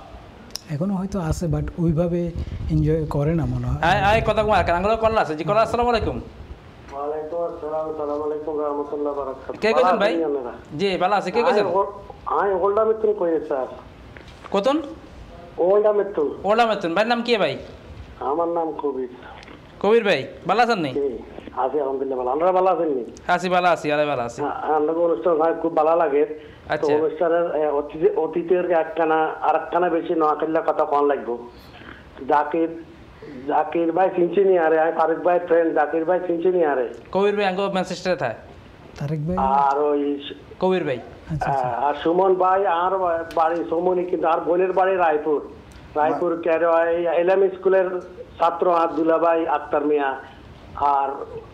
Speaker 3: এখনো হয়তো আছে বাট ওইভাবে এনজয় করে না মনে হয়।
Speaker 1: আয় কথা কুমার কাঙ্গলা কল আছে জি কল। আসসালামু আলাইকুম।
Speaker 7: ওয়ালাইকুম আসসালাম আসসালামু আলাইকুম ওয়া রাহমাতুল্লাহি ওয়া বারাকাতুহু।
Speaker 1: কে কইছেন ভাই? জি ভালো আছে। কে কইছেন?
Speaker 7: আই ওল্ডা মিতুন কই স্যার।
Speaker 1: কতন?
Speaker 7: ওল্ডা মিতুন।
Speaker 1: ওল্ডা মিতুন ভাই নাম কি ভাই?
Speaker 7: আমার নাম কবির।
Speaker 1: কবির ভাই ভালো আছেন নি?
Speaker 7: আছি আলহামদুলিল্লাহ ভালো। আপনারা ভালো আছেন নি?
Speaker 1: আছি ভালো আছি আরে ভালো আছি।
Speaker 7: আপনাদের অনুষ্ঠান ভাই খুব ভালো লাগে। তো অনুষ্ঠানের অতীতের একখানা আর একখানা বেশি নোয়াখালীর কথা কোন লাগবো। জাকির জাকির ভাই চিনচিনি আরে আমি তারেক ভাই ফ্রেন্ড জাকির ভাই চিনচিনি আরে।
Speaker 1: কবির ভাই আঙ্গো ম্যানচেস্টারে থাকে।
Speaker 3: তারেক ভাই
Speaker 7: আর ওই
Speaker 1: কবির ভাই
Speaker 7: আর সুমন ভাই আর বাড়ি সুমনি কিন্তু আর বোনের বাড়ি রায়পুর। রায়পুর কেরো এলএম স্কুলের ছাত্র আব্দুল্লাহ ভাই আক্তার মিয়া আর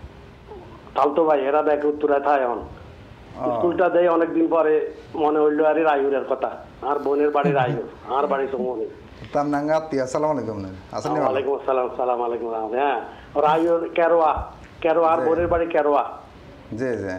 Speaker 7: তালতো ভাই এরা দেখে উত্তরায় থাকে এখন। স্কুলটা দেয় অনেকদিন পরে মনে হইলো আরে রায়ুরের কথা। আর বোনের বাড়ি রায়ুর আর বাড়ি সুমনি।
Speaker 2: আসসালামু আলাইকুম।
Speaker 7: ওয়ালাইকুম আসসালাম সালাম আলাইকুম। হ্যাঁ রায়ুর কেরোয়া কেরোয়া আর বোনের বাড়ি কেরোয়া।
Speaker 2: জি জি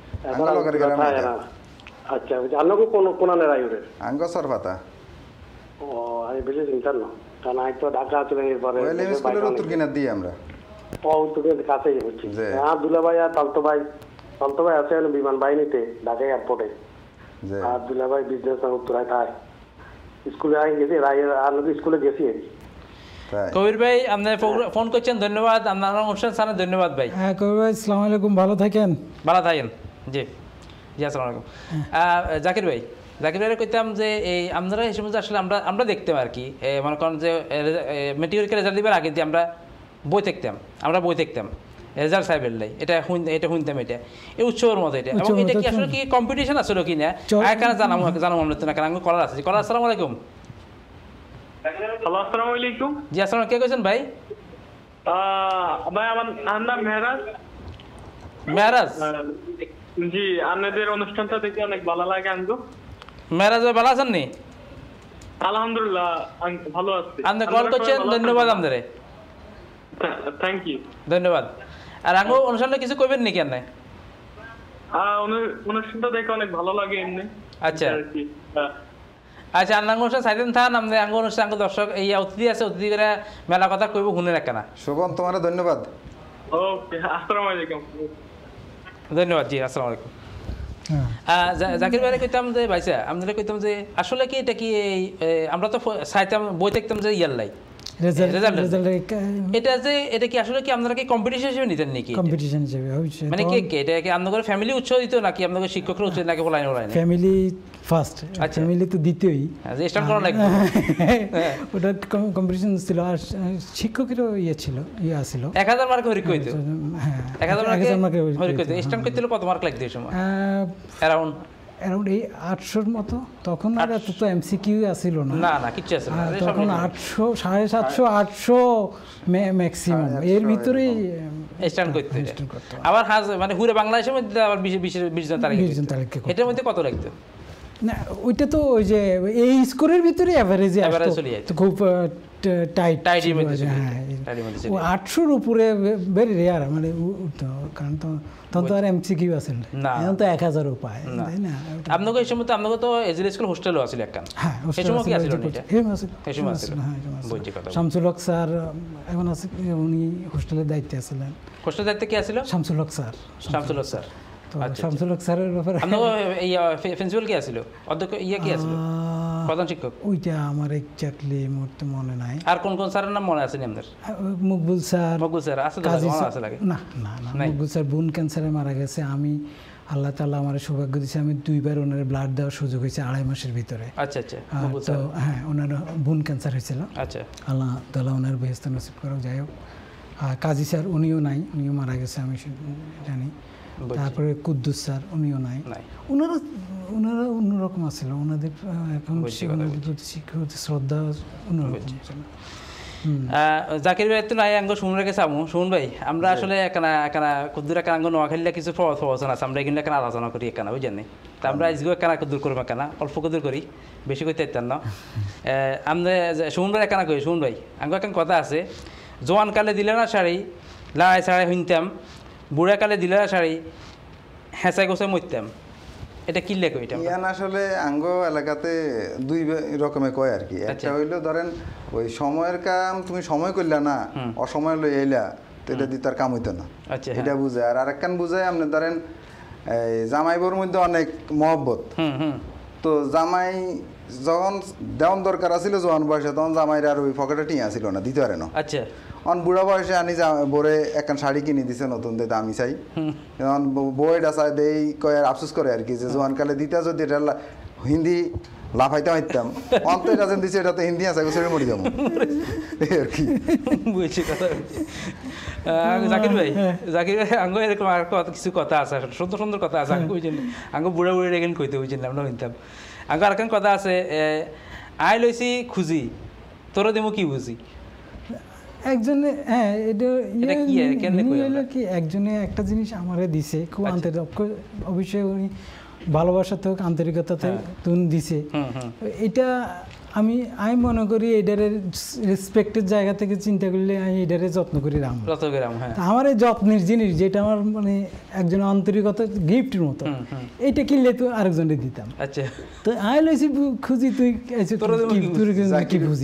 Speaker 7: আচ্ছা আপনাকে কোন কোনানে রায়ুরের?
Speaker 2: আঙ্গ সরপাতা।
Speaker 7: ও আমি বেশি চিন্তার না কারণ আমি তো ঢাকা চলে এরপরে
Speaker 2: উত্তর কিনার দিই আমরা।
Speaker 7: ও উত্তর কিনার কাছেই হচ্ছি। হ্যাঁ দুলা ভাই আর তালতো ভাই তালতো ভাই আছে বিমান বাহিনীতে ঢাকা এয়ারপোর্টে। আর দুলা ভাই বিজনেস উত্তরায় থাকে। স্কুলে আই গেছি রায়ের আর স্কুলে গেছি।
Speaker 1: কবির ভাই আপনি ফোন করছেন, ধন্যবাদ। আপনার অনুষ্ঠান স্যার ধন্যবাদ ভাই।
Speaker 3: হ্যাঁ কবির ভাই, আসসালামু আলাইকুম, ভালো থাকেন।
Speaker 1: ভালো থাকেন, জি জি আসসালামু আলাইকুম। জাকির ভাই, জাকির ভাইয়ের কইতাম যে এই আপনারা এই সময় আসলে আমরা আমরা দেখতাম আর কি, মনে করেন যে মেট্রিক রেজাল্ট দিবার আগে যে আমরা বই দেখতাম, আমরা বই দেখতাম রেজাল্ট সাহেবের লাই, এটা এটা শুনতাম, এটা এই উৎসবের মতো এটা। এবং এটা কি আসলে কি কম্পিটিশন আসলে কি না এখানে জানাবো জানাবো আমরা তো না, কারণ আমি কলার আছে। কলার আসসালামু আলাইকুম।
Speaker 8: হ্যালো আসসালামু আলাইকুম।
Speaker 1: জি আসসালাম, কে কইছেন ভাই?
Speaker 8: ভাই আমার নাম মেহরাজ।
Speaker 1: মেহরাজ,
Speaker 8: জি আপনাদের অনুষ্ঠানটা দেখে অনেক ভালো লাগে। আনগো
Speaker 1: মেহরাজ ভাই, ভালো আছেন নি?
Speaker 8: আলহামদুলিল্লাহ ভালো আছি।
Speaker 1: আপনি কল করছেন, ধন্যবাদ আপনাদের,
Speaker 8: থ্যাংক ইউ,
Speaker 1: ধন্যবাদ। আর আঙ্গো অনুষ্ঠানটা কিছু কইবেন নি কেন?
Speaker 8: অনুষ্ঠানটা দেখে অনেক ভালো লাগে এমনি।
Speaker 1: আচ্ছা আচ্ছা, আঙ্গ অনুষ্ঠান সাইদেন থান, আমাদের আঙ্গ অনুষ্ঠান আঙ্গ দর্শক এই অতিথি আছে, অতিথি করে মেলা কথা কইব শুনে রাখা না।
Speaker 2: শোভন তোমার ধন্যবাদ।
Speaker 8: ওকে, আসসালামু আলাইকুম।
Speaker 1: ধন্যবাদ, জি আসসালামু আলাইকুম। জাকির ভাইরা কইতাম যে ভাইসা আপনারা কইতাম যে আসলে কি এটা কি আমরা তো সাইতাম বই দেখতাম যে ইয়ার লাই এটা যে এটা কি আসলে কি আপনারা কি কম্পিটিশন হিসেবে নিতেন নাকি?
Speaker 3: কম্পিটিশন হিসেবে অবশ্যই।
Speaker 1: মানে কি কি এটা কি আপনাদের ফ্যামিলি উৎসাহ দিত নাকি আপনাদের শিক্ষকরা উৎসাহ নাকি বলাইন বলাইন?
Speaker 3: ফ্যামিলি ফার্স্ট, ফ্যামিলি তো দ্বিতীয়ই,
Speaker 1: যে স্টার্ট করা লাগবে
Speaker 3: ওটা কম্পিটিশন ছিল। আর শিক্ষকেরও ইয়ে ছিল, ইয়ে ছিল
Speaker 1: এক হাজার মার্ক হরিক কইতো। হ্যাঁ এক হাজার মার্ক হরিক কইতো। স্টার্ট করতে কত মার্ক লাগতো এই সময়? অ্যারাউন্ড
Speaker 3: অ্যারাউন্ড এই আটশোর মতো। তখন আর এত তো এমসিকিউ আসছিল না,
Speaker 1: না না কিচ্ছু আসছিল না।
Speaker 3: তখন আটশো, সাড়ে সাতশো, আটশো ম্যাক্সিমাম, এর ভিতরেই
Speaker 1: স্ট্যান্ড করতে। আবার হাজ মানে পুরো বাংলাদেশের মধ্যে আবার বিশ বিশ জন তারিখ, এটার মধ্যে কত লাগতো?
Speaker 3: না ওইটা তো ওই যে এই স্কোরের ভিতরে অ্যাভারেজে
Speaker 1: অ্যাভারেজ চলে যায়,
Speaker 3: খুব টাইট
Speaker 1: টাইটের মধ্যে।
Speaker 3: হ্যাঁ আটশোর উপরে ভেরি রেয়ার, মানে কারণ তো তখন তো আর এমসিকিউ আছে না, এখন তো এক হাজার উপায়, তাই না? আপনাকে এই সময় তো আপনাকে তো এজিল স্কুল হোস্টেলও আছিল একখান। হ্যাঁ এই সময় কি আছিল? এটা এই সময় আছিল। হ্যাঁ বুঝছি কথা। শামসুল হক স্যার এখন আছে, উনি হোস্টেলের দায়িত্বে আছিলেন। হোস্টেলের দায়িত্বে কি আছিল? শামসুল হক স্যার। শামসুল হক স্যার, শামসুল হক স্যারের ব্যাপারে আপনাকে এই প্রিন্সিপাল কি আছিল? অধ্যক্ষ ইয়া কি আছিল? প্রধান শিক্ষক? ওইটা আমার এক্স্যাক্টলি মুহূর্তে মনে নাই। আর কোন কোন স্যারের নাম মনে আছে নি আপনাদের? মকবুল স্যার। মকবুল স্যার আছে তো মনে আছে লাগে? না না না, মকবুল স্যার বুন ক্যান্সারে মারা গেছে। আমি আল্লাহ তাআলা আমার সৌভাগ্য দিয়েছে, আমি দুইবার ওনার ব্লাড দেওয়ার সুযোগ হয়েছে আড়াই মাসের ভিতরে। আচ্ছা আচ্ছা, তো হ্যাঁ ওনার বুন ক্যান্সার হয়েছিল। আচ্ছা, আল্লাহ তাআলা ওনার বেহেশত নসিব করুক। যাই হোক, কাজী স্যার উনিও নাই, উনিও মারা গেছে আমি জানি। তারপরে কুদ্দুস স্যার উনিও নাই। ওনারা ওনারা অন্যরকম আছিল, ওনাদের এখন শিক্ষক শ্রদ্ধা অন্যরকম ছিল। জাকির ভাই তো নাই আঙ্গ শুন রেখে চামু। শুন ভাই, আমরা আসলে একানা একানা কুদ্দুর একানা আঙ্গ নোয়াখালীরা কিছু প্রবচন আছে, আমরা এগুলো এখানে আলোচনা করি একানা, বুঝলেন? তা আমরা আজকেও একানা কুদ্দুর করবো, একানা অল্প কুদ্দুর করি, বেশি করতে ইত্যান না। আমরা শুন ভাই একানা করি। শুন ভাই, আঙ্গ এখন কথা আছে, জোয়ানকালে দিলে না শাড়ি লড়াই ছাড়াই শুনতাম, বুড়াকালে দিলে না শাড়ি হেঁচাই গোছাই মরতাম। এটা কি লেখো? এটা
Speaker 2: ইয়ান আসলে আঙ্গ এলাকাতে দুই রকমে কয় আর কি। একটা হইলো ধরেন ওই সময়ের কাম তুমি সময় করলা না, অসময় লই এলা, তো এটা দিয়ে তার কাম হইতো না, এটা বুঝায়। আর আরেকখান বুঝায় আপনি ধরেন এই জামাইবোর মধ্যে অনেক মহব্বত, তো জামাই যখন দেওয়ান দরকার আছিল জোয়ান বয়সে, তখন জামাইরা আর ওই পকেটে টিয়া ছিল না, দিতে পারে না। আচ্ছা, অন বুড়া বয়সে আনি বোরে একখান শাড়ি কিনে দিছে নতুন, দে দামি চাই, তখন বইটা চাই দেই কয় আর আফসোস করে আর কি, যে জোয়ানকালে দিতে যদি এটা হিন্দি লাফাইতে মারতাম, অন্ত এটা যেন দিচ্ছে এটা তো হিন্দি আছে, ছেড়ে মরি যাবো আর কি।
Speaker 1: বুঝছি কথা। জাকির ভাই, জাকির ভাই আঙ্গ এরকম আর কিছু কথা আছে, সুন্দর সুন্দর কথা আছে আঙ্গ, বুঝছেন? আঙ্গ বুড়া বুড়ি রেখেন কইতে, বুঝছেন? আমরা শুনতাম আঙ্গ আর কথা আছে, আই লইছি খুঁজি তোরা দেবো কি বুঝি। একজনে হ্যাঁ এটা হলো কি, একজনে একটা জিনিস আমারে দিছে খুব আন্তরিক, অবশ্যই উনি ভালোবাসাতে হোক আন্তরিকতাতে তুমি দিছে, এটা আমি আমি মনে করি এটারে রেসপেক্টের জায়গা থেকে চিন্তা করলে আমি এটারে যত্ন করি রাম, আমার এই যত্নের জিনিস যেটা আমার মানে একজন আন্তরিকতা গিফটের মতো, এইটা কিনলে তো আরেকজনে দিতাম। আচ্ছা, তো আমি লইছি খুঁজি তুই কি বুঝি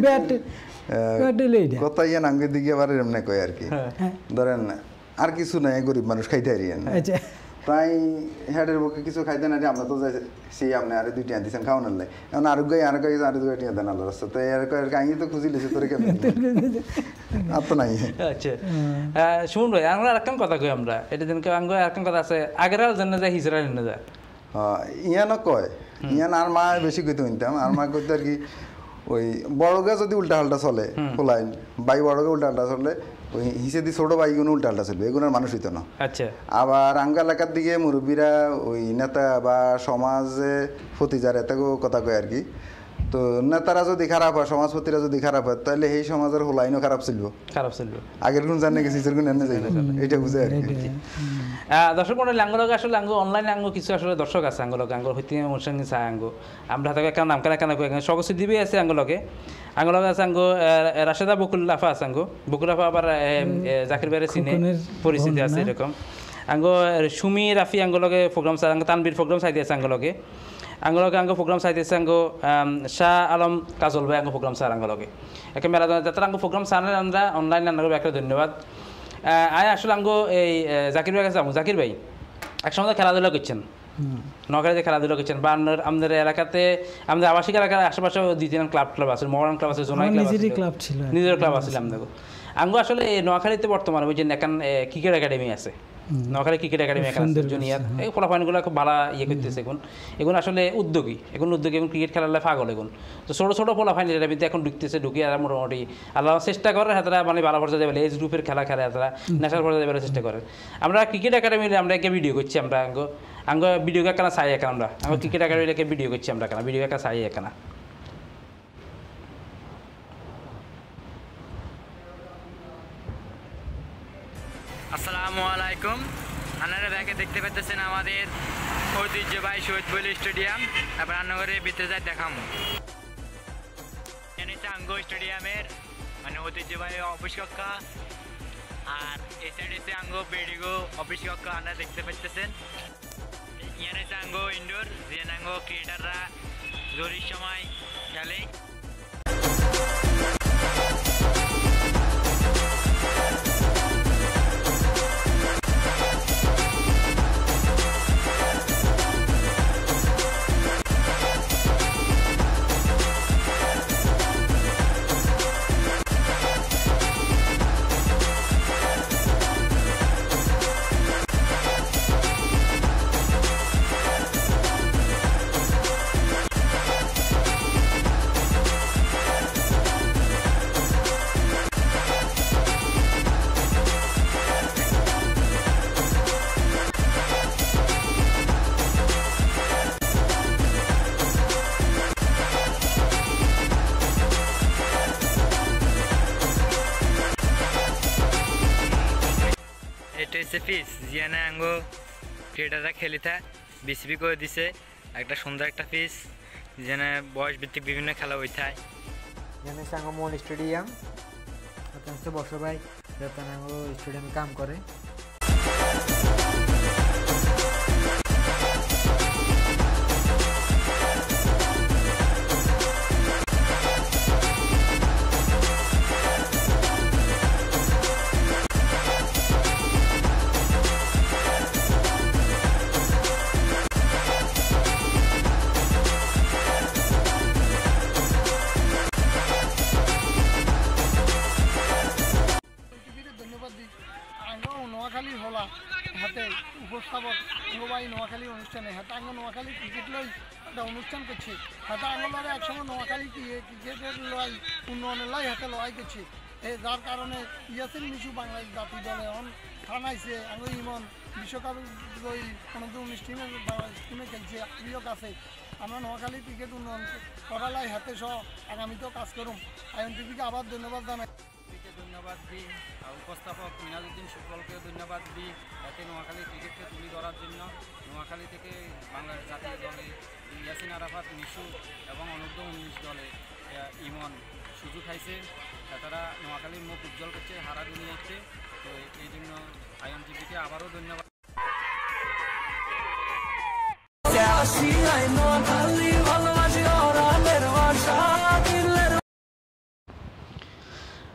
Speaker 2: কথা ইয়ে নাঙ্গের দিকে আবার এমনি কয় আর কি, ধরেন আর কিছু নাই গরিব মানুষ খাইতে হারিয়েন, প্রায় হেডের বুকে কিছু খাইতে না আমরা তো যাইছি আপনি আরে দুই টিয়া দিচ্ছেন খাওয়ানোর লাই এখন আরোগ্য আরো কাছে আরো দুই টিয়া দেন আল্লাহ রাস্তা তো এর কাহিনী তো খুঁজি লিছে তোর কেমন আর তো নাই
Speaker 1: আচ্ছা শুনুন ভাই আমরা আরেকটা কথা কই আমরা এটা দিনকে আঙ্গ আরেকটা কথা আছে আগের জন্য যায় হিজরা নিয়ে যায়
Speaker 2: ইয়ানো কয় ইয়ান আর মা বেশি কইতে হইতাম আর মা কইতে আর কি ওই বড়গা যদি উল্টা হালটা চলে ফোলাইন বাই বড়গা উল্টা হালটা চলে ওই হিসে দিয়ে ছোটো বাইগুলো উল্টা হালটা চলবে এগুলোর মানুষ হইতো না।
Speaker 1: আচ্ছা
Speaker 2: আবার আঙ্গ এলাকার দিকে মুরব্বীরা ওই নেতা বা সমাজে ফতিজার এতেও কথা কয় আর কি তো নেতারা যদি খারাপ হয় সমাজপতিরা যদি খারাপ হয় তাহলে এই সমাজের হোলাইনও খারাপ চলব খারাপ চলব আগের গুণ জানে গেছি গুণ এনে যাই এটা বুঝে আর কি
Speaker 1: দর্শক মন্ডলী আঙ্গলকে আসলে আঙ্গ অনলাইনে আঙ্গ কিছু আসলে দর্শক আছে আঙ্গলকে আঙ্গল হইতে অনুষ্ঠান চায় আঙ্গ আমরা হাতে একটা নাম কেনা কেনা কই সগসি দিবি আছে আঙ্গলকে আঙ্গলকে আছে আঙ্গ রাশেদা বকুল্লাফা আছে আঙ্গ বকুল্লাফা আবার জাকির বাইরে সিনে পরিস্থিতি আছে এরকম আঙ্গ সুমি রাফি আঙ্গলকে প্রোগ্রাম চাই আঙ্গ তানবীর প্রোগ্রাম চাই দিয়েছে আঙ্গলকে আঙ্গলকে আঙ্গ প্রোগ্রাম চাইতেছে আঙ্গ শাহ আলম কাজল ভাই আঙ্গ প্রোগ্রাম চার আঙ্গলকে একে মেলা যাতে আঙ্গ প্রোগ্রাম চানের আমরা অনলাইনে আঙ্গ একটা ধন্যবাদ আয় আসলে আঙ্গ এই জাকির ভাই কাছে জাকির ভাই একসময় খেলাধুলা করছেন নগরে খেলাধুলা করছেন বা আমাদের এলাকাতে আমাদের আবাসিক এলাকার আশেপাশে দুই তিন ক্লাব ক্লাব আছে মডার্ন ক্লাব আছে জোনাই ক্লাব ছিল নিজের ক্লাব আছে আমাদের আঙ্গ আসলে নোয়াখালীতে বর্তমানে ওই যে এখন ক্রিকেট একাডেমি আছে নোয়াখালী ক্রিকেট একাডেমি এখানে জুনিয়র এই ফলাফলগুলো খুব ভালো ইয়ে করতেছে এখন এখন আসলে উদ্যোগী এখন উদ্যোগী এখন ক্রিকেট খেলালে পাগল এখন তো ছোটো ছোটো ফলাফল এটা কিন্তু এখন ঢুকতেছে ঢুকে আর মোটামুটি আল্লাহ চেষ্টা করে হাতারা মানে ভালো পর্যায়ে যাবে এজ গ্রুপের খেলা খেলে হাতারা ন্যাশনাল পর্যায়ে যাবে চেষ্টা করে আমরা ক্রিকেট একাডেমিতে আমরা একে ভিডিও করছি আমরা আঙ্গ আঙ্গ ভিডিও কেনা চাই এখন আমরা আঙ্গ ক্রিকেট একাডেমিকে ভিডিও করছি আমরা কেনা ভিডিও একা চাই এখানা
Speaker 9: আসসালামু আলাইকুম আপনারা ব্যাগে দেখতে পাচ্ছেন আমাদের ঐতিহ্যবাহী শহীদ বলি স্টেডিয়াম তারপর রান্নাঘরের ভিতরে যাই দেখাম এখানে আঙ্গো স্টেডিয়ামের মানে ঐতিহ্যবাহী অফিস কক্ষ আর এই সাইডে আঙ্গো বেডিগো অফিস কক্ষ আপনারা দেখতে পাচ্ছেন এখানে আঙ্গো ইনডোর যে আঙ্গো ক্রিকেটাররা জরির সময় খেলে এটা হচ্ছে পিস জিয়ানা আঙ্গো ক্রিকেটাররা খেলিতে বিসিবি করে দিছে একটা সুন্দর একটা পিস যেখানে বয়স ভিত্তিক বিভিন্ন খেলা হইতে হয়
Speaker 10: যেখানে আঙ্গো মন স্টেডিয়াম হচ্ছে বর্ষ ভাই যাতে আঙ্গো স্টেডিয়ামে কাম করে
Speaker 11: নোয়াখালী হলা হাতে উপস্থাপক আঙ্গবাই নোয়াখালী অনুষ্ঠানে হাতে আঙ্গ নোয়াখালী ক্রিকেট লই একটা অনুষ্ঠান করছে হাতে আঙ্গলরে একসময় নোয়াখালী ক্রিকেটের লড়াই উন্নয়নের লাই হাতে লড়াই করছে এই যার কারণে ইয়াসিন মিশু বাংলাদেশ জাতীয় দলে এখন খানাইছে আঙ্গ ইমন বিশ্বকাপ ওই পনেরো উনিশ টিমে বাংলাদেশ টিমে খেলছে প্রিয় কাছে আমরা নোয়াখালী ক্রিকেট উন্নয়ন করালাই হাতে সহ আগামীতেও কাজ করুম আইএন টিভিকে আবার ধন্যবাদ জানাই
Speaker 12: ধন্যবাদ দিই উপস্থাপক মিনাজুদ্দিন সুকলকে ধন্যবাদ দিই এতে নোয়াখালী ক্রিকেটকে তুলে ধরার জন্য নোয়াখালী থেকে বাংলাদেশ জাতীয় দলে ইয়াসিন আরাফাত মিশু এবং অনূর্ধ্ব উনিশ দলে ইমন সুযোগ খাইছে তারা নোয়াখালীর মুখ উজ্জ্বল করছে হারা দুনিয়া হচ্ছে তো এই জন্য আইএন টিভিকে আবারও ধন্যবাদ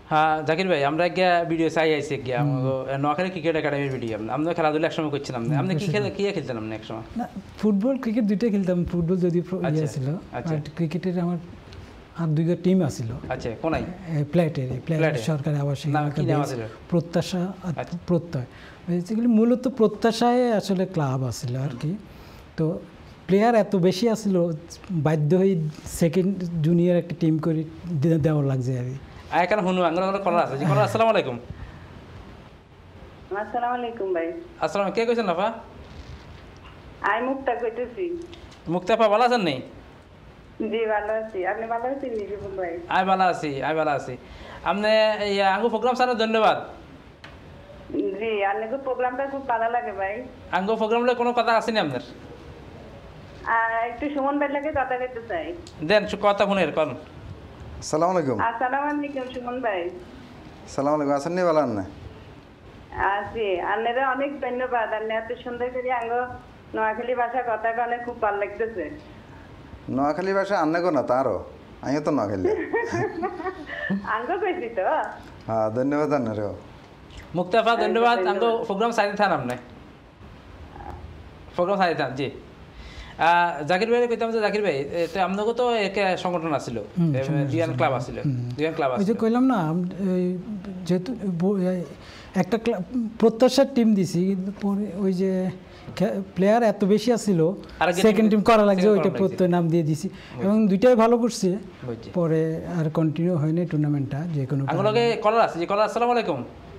Speaker 1: হ্যাঁ জাকির ভাই আমরা গিয়া ভিডিও চাই আইছি গিয়া নোয়াখালী ক্রিকেট একাডেমির ভিডিও আমরা খেলাধুলা একসময় করছিলাম আপনি কি খেলে কি খেলতেন আপনি একসময়
Speaker 3: না ফুটবল ক্রিকেট দুইটাই খেলতাম ফুটবল যদি ইয়ে ছিল আর ক্রিকেটের আমার আর দুইটা টিম আছিল
Speaker 1: আচ্ছা কোনাই
Speaker 3: প্লেটের প্লেট সরকারি আবাসিক প্রত্যাশা আর প্রত্যয় বেসিক্যালি মূলত প্রত্যাশায় আসলে ক্লাব আছিল আর কি তো প্লেয়ার এত বেশি আসছিল বাধ্য হয়ে সেকেন্ড জুনিয়র একটা টিম করে দেওয়ার লাগছে আর কি
Speaker 1: আয়কান হুনু আঙ্গুর আঙ্গুর কলার আছে জি কলার আসসালামু আলাইকুম
Speaker 4: আসসালামু আলাইকুম ভাই
Speaker 1: আসসালাম কে কইছেন আপা
Speaker 4: আই মুক্তা কইতেছি
Speaker 1: মুক্তা আপা ভালো আছেন নি
Speaker 4: জি ভালো আছি আপনি ভালো আছেন নি জীবন ভাই
Speaker 1: আই ভালো আছি আই ভালো আছি আপনি এই আঙ্গু প্রোগ্রাম সারা ধন্যবাদ
Speaker 4: জি আপনাকে প্রোগ্রামটা খুব ভালো লাগে ভাই
Speaker 1: আঙ্গু প্রোগ্রামে কোনো কথা আছে নি আপনার
Speaker 4: একটু সুমন ভাই লাগে কথা কইতে চাই
Speaker 1: দেন কথা শুনের কোন
Speaker 2: আসসালামু আলাইকুম
Speaker 4: আসসালামু আলাইকুম সুমন ভাই
Speaker 2: আসসালামু আলাইকুম আছেন নি ভালো না
Speaker 4: আছি আপনারা অনেক ধন্যবাদ আপনি এত সুন্দর করে আঙ্গো নোয়াখালী ভাষা কথা কানে খুব ভালো লাগতেছে
Speaker 2: নোয়াখালী ভাষা আন্নে গো না তারও আমি তো নোয়াখালী
Speaker 4: আঙ্গো কইছি তো
Speaker 2: হ্যাঁ ধন্যবাদ আন্নারে
Speaker 1: মুক্তাফা ধন্যবাদ আঙ্গো প্রোগ্রাম সাইতে থান আপনি প্রোগ্রাম সাইতে থান জি জাকির ভাই কইতাম যে জাকির ভাই এটা আপনাকে তো এক সংগঠন আছিল দিয়ান ক্লাব আছিল দিয়ান ক্লাব আছিল
Speaker 3: ওই যে কইলাম না যেহেতু একটা প্রত্যাশার টিম দিছি কিন্তু পরে ওই যে প্লেয়ার এত বেশি আছিল সেকেন্ড টিম করা লাগছে ওইটা প্রত্যয় নাম দিয়ে দিছি এবং দুইটাই ভালো করছে পরে আর কন্টিনিউ হয়নি টুর্নামেন্টটা যে কোনো
Speaker 1: আঙ্গুলকে কলার আছে জি কলার আসসালামু আলাইকুম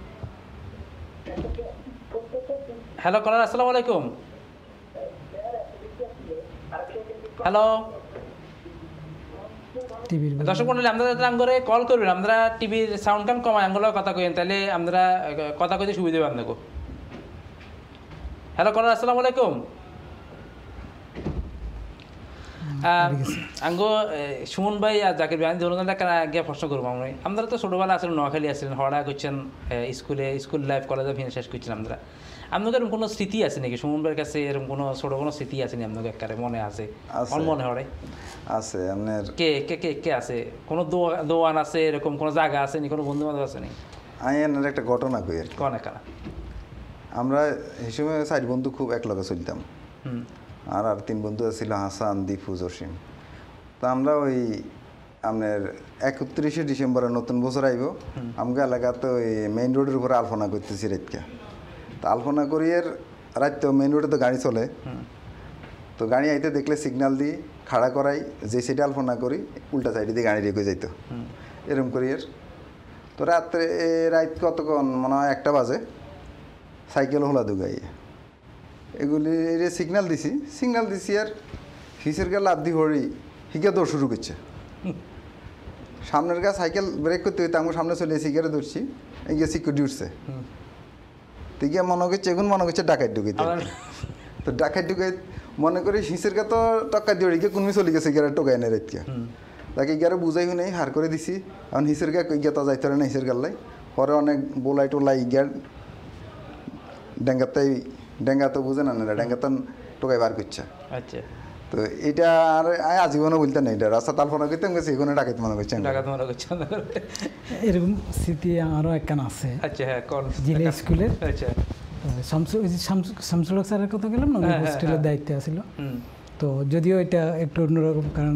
Speaker 1: হ্যালো কলার আসসালামু আলাইকুম হ্যালো
Speaker 3: টিভির
Speaker 1: দর্শক মন্ডলী আপনারা আঙ্গরে কল করবেন আমরা টিভির সাউন্ড কান কমাই আঙ্গুলো কথা কইেন তাহলে আমরা কথা কইতে সুবিধা হবে আপনাকে হ্যালো কলার আসসালামু আলাইকুম আঙ্গো সুমন ভাই আর জাকির ভাই দুজন গিয়ে প্রশ্ন করবো আমরা আমরা তো ছোটোবেলা আসলে নোয়াখালী আসছিলেন হড়া করছেন স্কুলে স্কুল লাইফ কলেজে ফিনে শেষ করছেন আমরা আপনাদের এরকম কোনো স্মৃতি আছে নাকি সুমন ভাইয়ের কাছে এরকম কোনো ছোটো কোনো স্মৃতি আছে নি আপনাদের একারে মনে আছে মনে হয়
Speaker 2: আছে আপনার
Speaker 1: কে কে কে কে আছে কোনো দোয়ান আছে এরকম কোনো জায়গা আছে নি কোনো বন্ধু বান্ধব আছে নি
Speaker 2: আমি এনার একটা ঘটনা কই আর
Speaker 1: কোন একা
Speaker 2: আমরা এই সময় চার বন্ধু খুব একলগে চলতাম আর আর তিন বন্ধু ছিল হাসান দীপু জসিম তো আমরা ওই আপনার একত্রিশে ডিসেম্বরে নতুন বছর আইব আমাকে এলাকাতে ওই মেইন রোডের উপরে আলপনা করতেছি রাতকে তো আলপনা করিয়ের রাত তো মেইন রোডে তো গাড়ি চলে তো গাড়ি আইতে দেখলে সিগন্যাল দিই খাড়া করাই যে সাইডে আলপনা করি উল্টা সাইডে দিয়ে গাড়ি রেখে যাইতো এরকম করিয়ের তো রাত্রে রাত কতক্ষণ মনে হয় একটা বাজে সাইকেল হোলা দুগাই এগুলি সিগন্যাল দিছি সিগন্যাল দিছি আর হিসের গা লাভ দি হরি হিকে দৌড় শুরু করছে সামনের গা সাইকেল ব্রেক করতে হইতে আমার সামনে চলে এসে গিয়ে ধরছি এগিয়ে সিকিউরিটি উঠছে তো গিয়ে মনে করছে এগুন মনে করছে ডাকাত ঢুকিতে তো ডাকাত ঢুকে মনে করি হিসের গা তো টক্কা দিয়ে গিয়ে কোন চলে গেছে গিয়ে টোকাই এনে রেখে তাকে গিয়ে বুঝাই নেই হার করে দিছি এখন হিসের গা কই গিয়ে তা যাইতে পারে না হিসের গাল্লাই পরে অনেক বোলাই টোলাই গিয়ে ডেঙ্গাতাই ডেঙ্গা তো বুঝে না না ডেঙ্গাতে টোকাই বার করছে
Speaker 1: আচ্ছা
Speaker 2: তো এটা আর আজীবনও বলতে নেই এটা রাস্তা তালফোনা করতে গেছে এখানে ডাকাত মনে করছে
Speaker 1: ডাকাত মনে করছে
Speaker 3: এরকম স্মৃতি আমারও একখান আছে
Speaker 1: আচ্ছা হ্যাঁ কোন
Speaker 3: জিলা স্কুলের
Speaker 1: আচ্ছা
Speaker 3: শামসু শামসুল হক স্যারের কথা গেলাম না হোস্টেলের দায়িত্বে আছিল তো যদিও এটা একটু অন্যরকম কারণ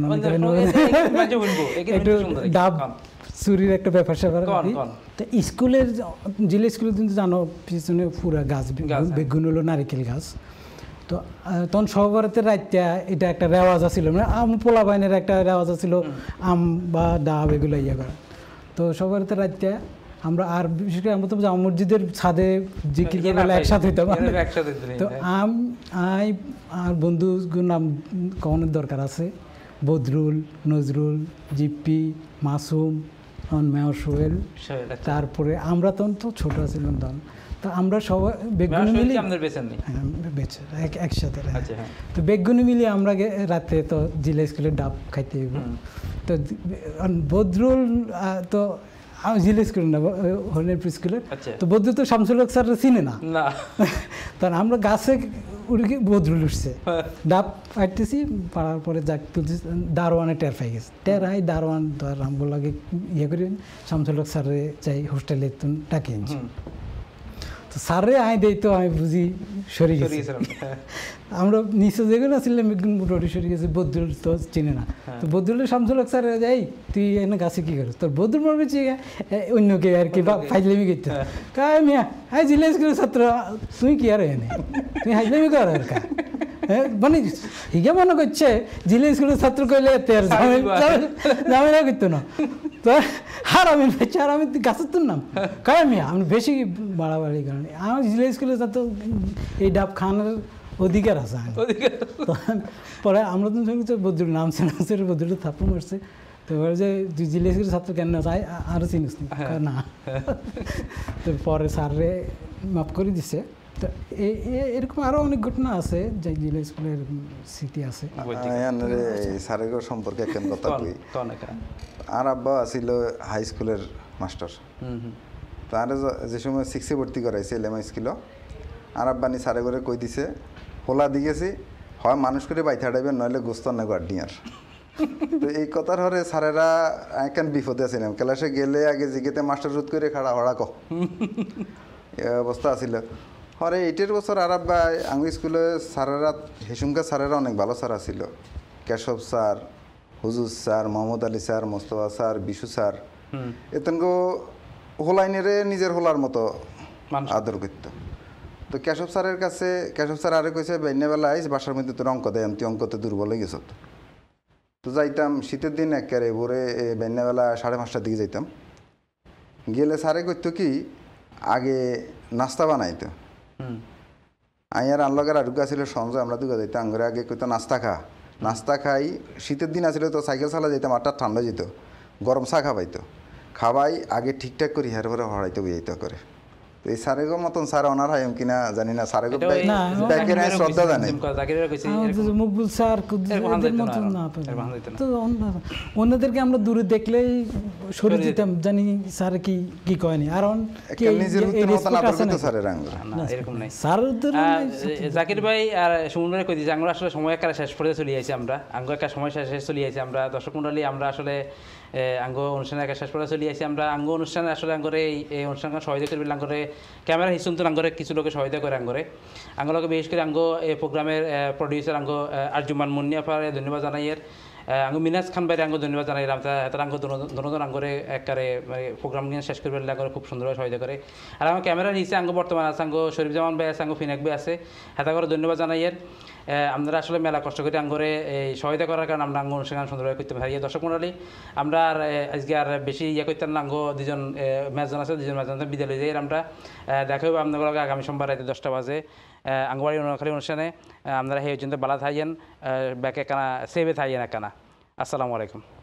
Speaker 3: একটু ডাব চুরির একটা ব্যাপার স্যাপার তো স্কুলের জিলা স্কুলে কিন্তু জানো পিছনে পুরা গাছ বেগুন হলো নারিকেল গাছ তো তখন সহবরাতের রাইতে এটা একটা রেওয়াজ আছিল মানে আম পোলা বাইনের একটা রেওয়াজ আছিল আম বা ডাব এগুলো ইয়ে করা তো সহবরাতের রাইতে আমরা আর বিশেষ করে আমরা তো জামা মসজিদের ছাদে জিকির করে একসাথে হইতাম তো আম আই আর বন্ধুগুলোর নাম কখনের দরকার আছে বদরুল নজরুল জিপ্পি মাসুম মেয়র সোহেল তারপরে আমরা তখন তো ছোটো ছিলাম তখন তো আমরা সবাই বেগুনি মিলি বেছে একসাথে তো বেগুনি মিলিয়ে আমরা রাতে তো জিলা স্কুলে ডাব খাইতে হইব তো বদরুল তো আমি জিজ্ঞেস স্কুল না হরিণেরপুর স্কুলের তো বদ্রুল তো শামসুল হক স্যার চিনে না তখন আমরা গাছে উড়ে বদরুল উঠছে ডাব পাইতেছি পাড়ার পরে যাক তুলছি দারোয়ানে টের পাই গেছে টের হাই দারোয়ান ধর আমগুলোকে ইয়ে করি শামসুল হক স্যারে যাই হোস্টেলে ডাকি আনছি তো স্যারে আই দেই তো আমি বুঝি সরে গেছি আমরা নিচে যেগুলো আসলে মোটামুটি সরে গেছি বদরুল তো চিনে না তো বদরুলের শামসুল হক স্যার যাই তুই এনে গাছে কী করিস তোর বদরুল মনে করছি অন্য কে আর কি বা ফাইজলামি করতে কায় মিয়া হ্যাঁ জিজ্ঞেস করে ছাত্র তুই কি আর এনে তুই হাইজলামি কর আর কা হ্যাঁ মানে হিগে মনে করছে জিলে স্কুলের ছাত্র কইলে তের ঝামেলা করতো না তো আর আমি আর আমি গাছের তোর নাম কায় মিয়া আমি বেশি বাড়াবাড়ি কারণে আমার জিলে স্কুলের ছাত্র এই ডাব খানের অধিকার আছে পরে আমরা তো শুনছি বদরুল নাম শুনছে বদরুল থাপ্পড় মারছে তো এবার যে তুই জিলে স্কুলের ছাত্র কেন চাই আরও চিনিস না তো পরে স্যারে মাফ করে দিছে তো এরকম আরো অনেক ঘটনা আছে যে জিলা স্কুলের স্মৃতি আছে
Speaker 2: স্যারের সম্পর্কে একখান কথা কই আর আব্বা ছিল হাই স্কুলের মাস্টার তার যে সময় সিক্সে ভর্তি করাইছে এলএমআই স্কুল আর আব্বানি স্যারে করে কই দিছে হোলা দি গেছি হয় মানুষ করে বাইতে হাঁটাইবেন নইলে গোস্তর না গার্ডিয়ার তো এই কথার হরে স্যারেরা একখান বিপদে আছিলাম ক্লাসে গেলে আগে জিগেতে মাস্টার রোধ করে খাড়া হড়া ক এই অবস্থা আছিল হরে এইটের বছর আর আব্বা আঙ্গু স্কুলে স্যারেরা হেসুমকা স্যারেরা অনেক ভালো স্যার আছিল কেশব স্যার হুজুর sir Mohammad Ali sir Mostafa sir Bishu sir এতনগো হোলাইনেরে নিজের হোলার মতো আদর করত তো কেশব স্যারের কাছে কেশব স্যার আরে কইছে বেন্যাবেলা আইস বাসার মধ্যে তোর অঙ্ক দেয় তুই অঙ্কতে দুর্বল হয়ে গেছ তো যাইতাম শীতের দিন একেবারে ভোরে বেন্যাবেলা সাড়ে পাঁচটার দিকে যাইতাম গেলে স্যারে করতো কি আগে নাস্তা বানাইতো আমি আর আনলগের আরুগা ছিল সঞ্জয় আমরা দুগা যাইতাম আঙ্গরে আগে কইতো নাস্তা খা নাস্তা খাই শীতের দিন আসলে তো সাইকেল চালা যেতাম আটটা ঠান্ডা যেত গরম চা খাবাইতো খাবাই আগে ঠিকঠাক করি হের পরে হড়াইতে বুঝাইতে করে তো এই সারেগো মতন স্যার অনার হয় কিনা জানি না সারেগো ব্যাকের শ্রদ্ধা জানে
Speaker 3: মকবুল স্যার তো অন্যদেরকে আমরা দূরে দেখলেই সরে যেতাম জানি স্যার কি কি কয়নি আর
Speaker 1: জাকির ভাই আর সুমন ভাই কই দিয়েছে আমরা আসলে সময় একটা শেষ পর্যায়ে চলে যাইছি আমরা আঙ্গ একটা সময় শেষ চলে যাইছি আমরা দর্শক মন্ডলী আমরা আসলে আঙ্গ অনুষ্ঠানে একটা শেষ পর্যায়ে চলে যাইছি আমরা আঙ্গ অনুষ্ঠানে আসলে আঙ্গরে এই অনুষ্ঠানকে সহযোগিতা করবে আঙ্গরে ক্যামেরা হিসুন তো আঙ্গরে কিছু লোকে সহায়তা করে আঙ্গরে আঙ্গলকে বিশেষ করে আঙ্গ এই প্রোগ্রামের প্রডিউসার আঙ্গ আরজুমান মুন্নিয়াফার ধন্যবাদ জানাইয়ের আঙ্গু মিনাজ খান বাইরে আঙ্গু ধন্যবাদ জানাই রাম তার আঙ্গ দনোজন আঙ্গরে একবারে প্রোগ্রাম নিয়ে শেষ করবে আঙ্গরে খুব সুন্দরভাবে সহায়তা করে আর আমার ক্যামেরা নিচে আঙ্গ বর্তমান আছে আঙ্গ শরীফ জামান ভাই আছে আঙ্গ ফিনাক ভাই আছে হাতা করে ধন্যবাদ জানাইয়ের আমরা আসলে মেলা কষ্ট করে আঙ্গরে এই সহায়তা করার কারণে আমরা আঙ্গ অনুষ্ঠান সুন্দরভাবে করতে পারি দর্শক মন্ডলী আমরা আর আজকে আর বেশি ইয়ে করতাম না আঙ্গ দুজন ম্যাচজন আছে দুজন ম্যাচজন বিদ্যালয় যাই আমরা দেখা হবে আপনাদের আগামী সোমবার রাতে দশটা বাজে আঙ্গবাড়ি নোয়াখালী অনুষ্ঠানে আপনারা সেই পর্যন্ত বালা থাকেন ব্যাকে কানা সেভে থাকেন একখানা আসসালামু আলাইকুম।